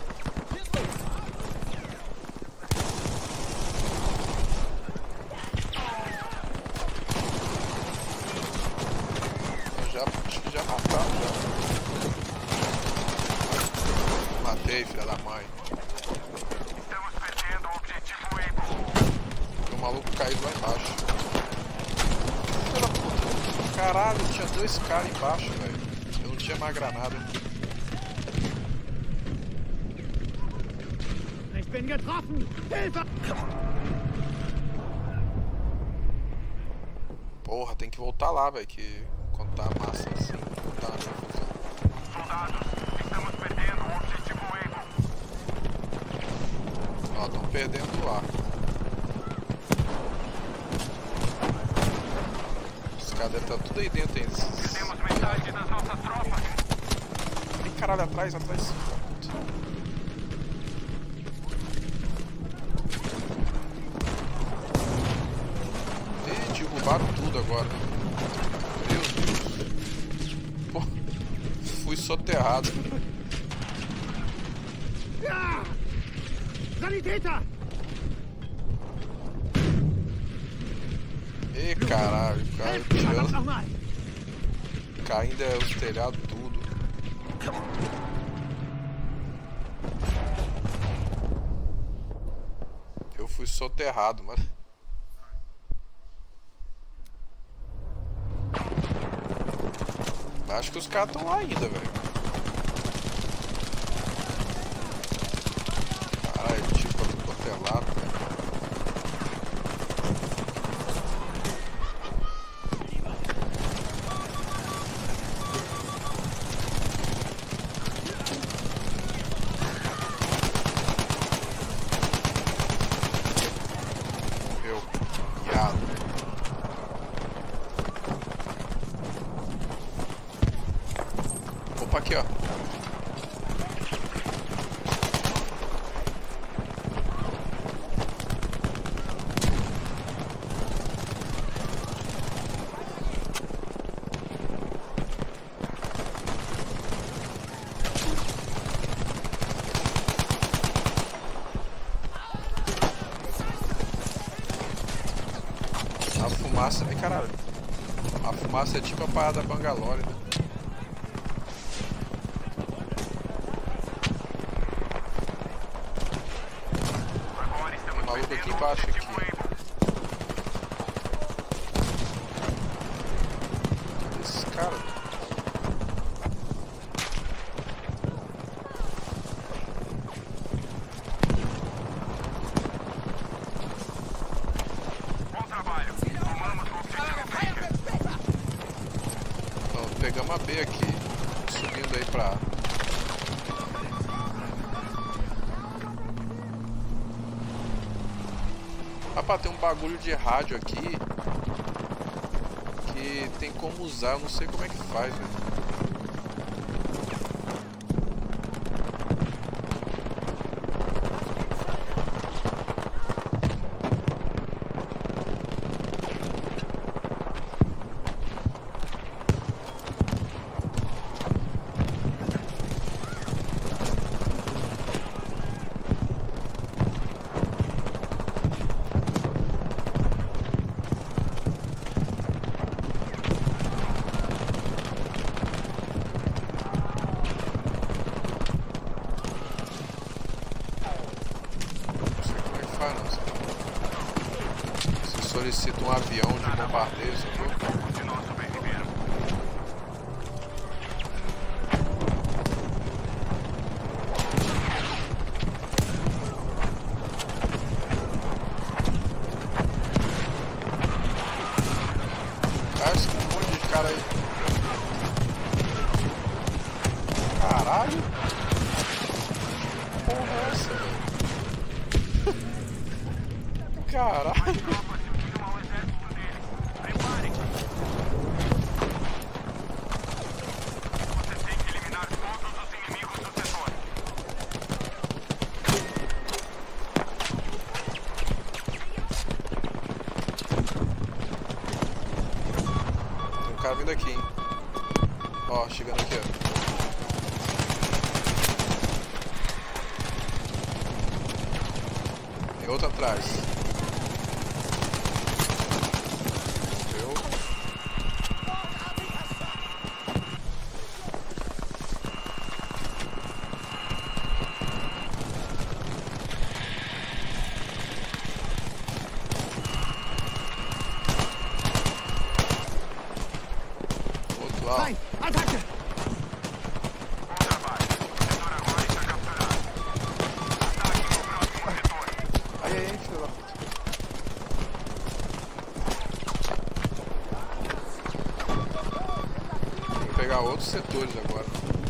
Acho que já mataram já. Matei, filha da mãe. Estamos perdendo o objetivo Able. O maluco caiu lá embaixo. Filha da puta. Caralho, tinha dois caras embaixo, velho. Eu não tinha mais granada. Ich bin getroffen! Hilfe! Porra, tem que voltar lá, velho, que quando tá massa assim, tá uma confusão. Soldados, estamos perdendo o objetivo Able. Ó, tão perdendo o ar. Os caras devem estar tudo aí dentro ainda. Perdemos metade das nossas tropas. Ih, caralho, atrás, atrás. Ih, derrubaram tudo agora. Meu Deus. Pô, fui soterrado. Ja! Sanitäter! Ih, caralho, cara, Verdammt tirando, nochmal! caindo os telhados tudo. Eu fui soterrado, mano. Acho que os caras estão lá ainda, velho. Caralho, tipo, pra tudo quanto é lado, velho. Morreu. Miado. Opa, aqui, ó. A fumaça... Ai, caralho. A fumaça é tipo a parada Bangalore, né? aqui embaixo aqui. Esse cara. Bom trabalho. Tomamos o objetivo. Então, pegamos a B aqui. Subindo aí pra A. Rapaz, tem um bagulho de rádio aqui que tem como usar, eu não sei como é que faz, velho. Solicita um avião de bombardeio, viu? Acho que um monte de cara aí. Caralho! Que porra é essa, velho? Caralho! Cara vindo aqui, hein? Ó, chegando aqui, ó. Tem outro atrás. Eu. Nein, Attacke! Bom trabalho. O setor agora está capturado. Ataque no próximo setor. Ai, ai, ai, filho da puta. Tem que pegar outros setores agora.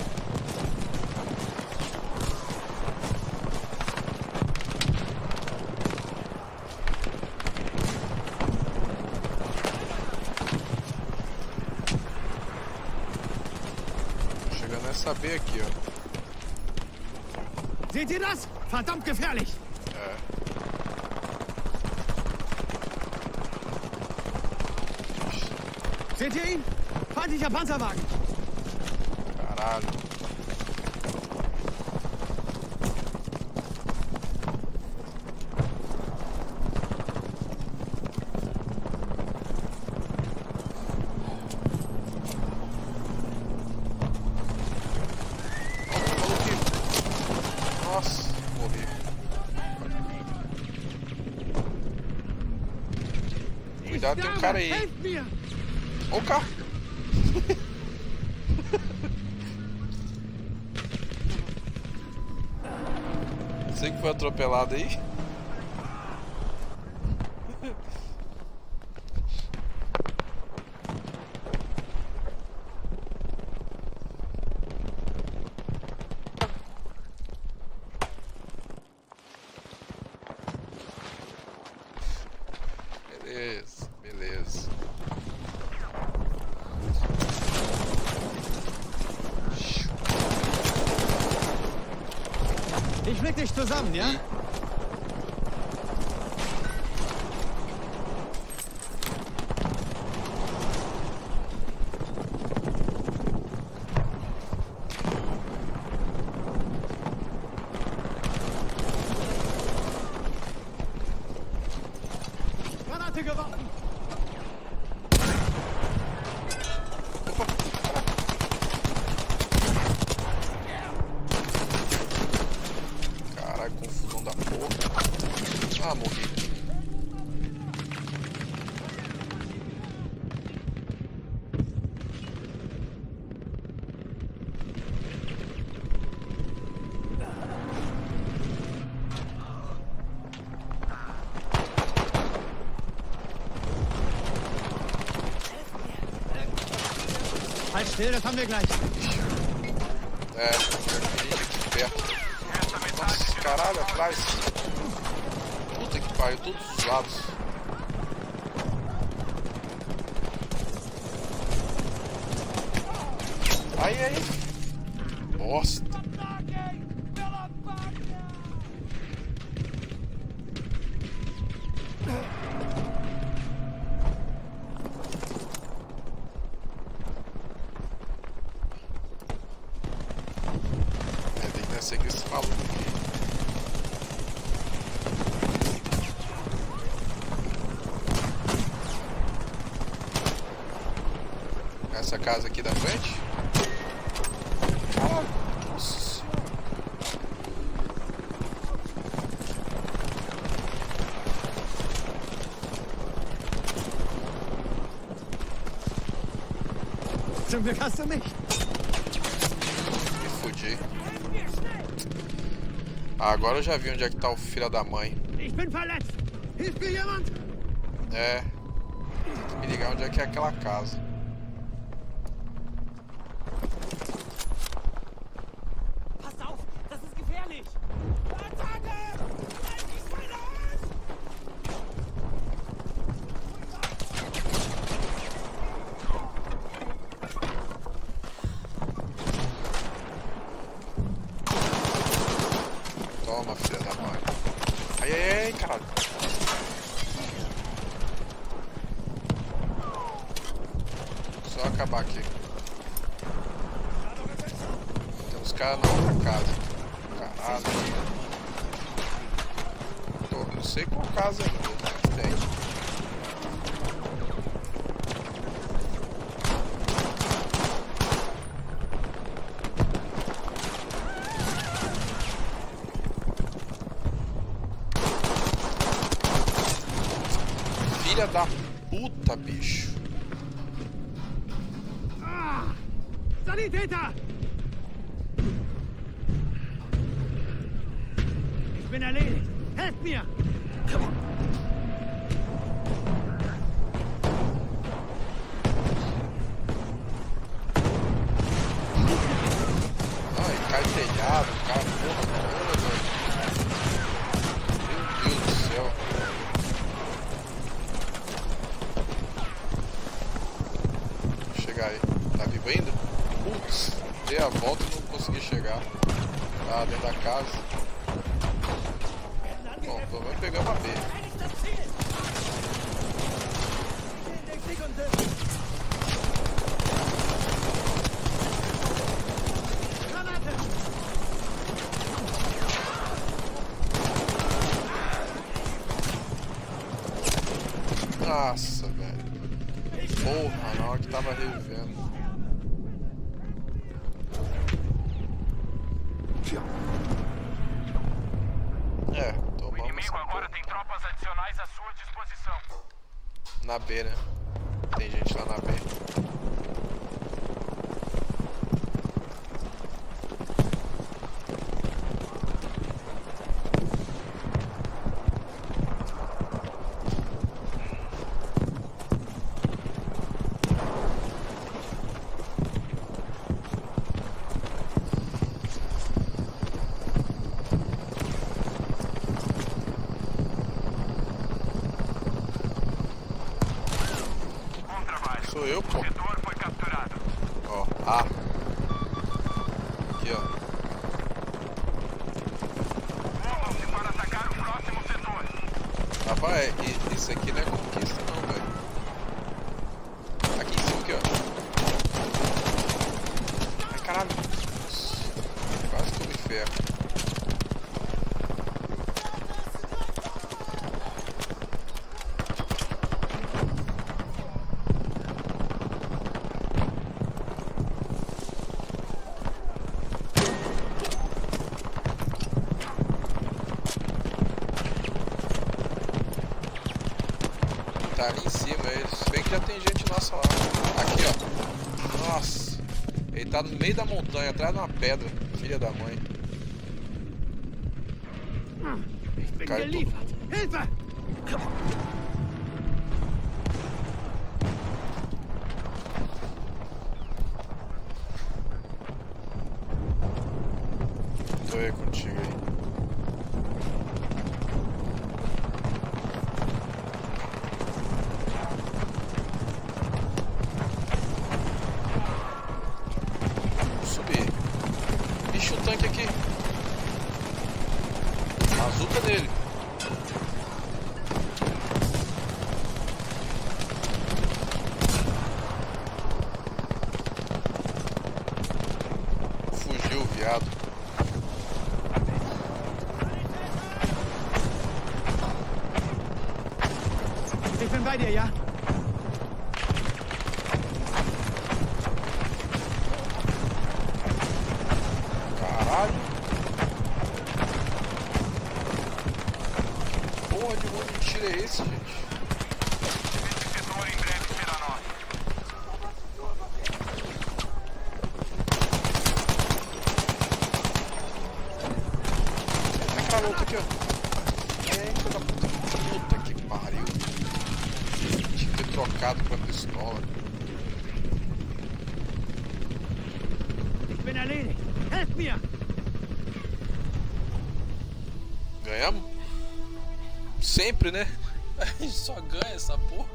Saber aqui, ó. Seht ihr das? Verdammt gefährlich! É. Seht ihr ihn? Feindlicher Panzerwagen! Caralho. Nossa, morri. Cuidado, tem um cara aí. Helft mir! Ó o carro. Você que foi atropelado aí? Beleza, beleza. Ich flick dich zusammen, ja? Granate geworfen! Caralho, confusão da porra. Ah, morri. Halt still, das haben wir gleich. É, tem gente aqui perto. Nossa, caralho, atrás. Puta que pariu, todos os lados. Aí. Bosta. Tem que seguir esse maluco aqui. Essa casa aqui da frente. Caralho, nossa senhora. Zum Glück hast du mich. Me fudi. Ah, agora eu já vi onde é que tá o filho da mãe. Ich bin verletzt. Hilft mir jemand? É. Tem que me ligar onde é que é aquela casa. Pass auf, das ist gefährlich. Attacke! Halt die Schweine an! Toma, filha da mãe. Ai, caralho. Só acabar aqui. Tem uns caras na outra casa. Caralho. Não sei qual casa ainda. Tem. Filha da puta, bicho. Sanitäter! Ich bin erledigt. Helft mir! Ai, cai telhado, cara, porra toda. Meu Deus do céu. Vou chegar aí. Tá vivo ainda? Putz, dei a volta e não consegui chegar. Ah, dentro da casa. Bom, pelo menos pegamos a B. Nossa, velho. Porra, na hora que tava revivendo. É, O tomamos inimigo agora tem tropas adicionais à sua disposição. na B, né? Tem gente lá na B. Bom trabalho. Sou eu, pô. O setor foi capturado. Ó, A. Aqui, ó. Movam-se para atacar o próximo setor. Rapaz, isso aqui não é conquista não, velho. Aqui em cima, aqui, ó. Ai, caralho. Quase que eu me ferro. Tá ali em cima, se bem que já tem gente nossa lá. Aqui, ó. Nossa. Ele tá no meio da montanha, atrás de uma pedra. Filha da mãe. Ich bin Kein geliefert. Hilfe! ver contigo aí. Vou subir. Ixi, o tanque aqui. Bazuca dele. Fugiu, viado. Ich bin bei dir, ja? Caralho. Porra de onde tira é esse, gente? Esse setor em breve será nosso. Tá aquela louca aqui, ó. Eita da puta. Puta que pariu. Tinha que ter trocado pra pistola. Ich bin erledigt. Helft mir! Ganhamos? Sempre, né? A gente só ganha essa porra.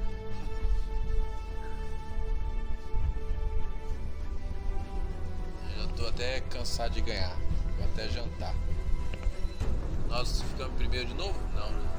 Eu já tô até cansado de ganhar. Vou até jantar. Nós ficamos em primeiro de novo? Não, né?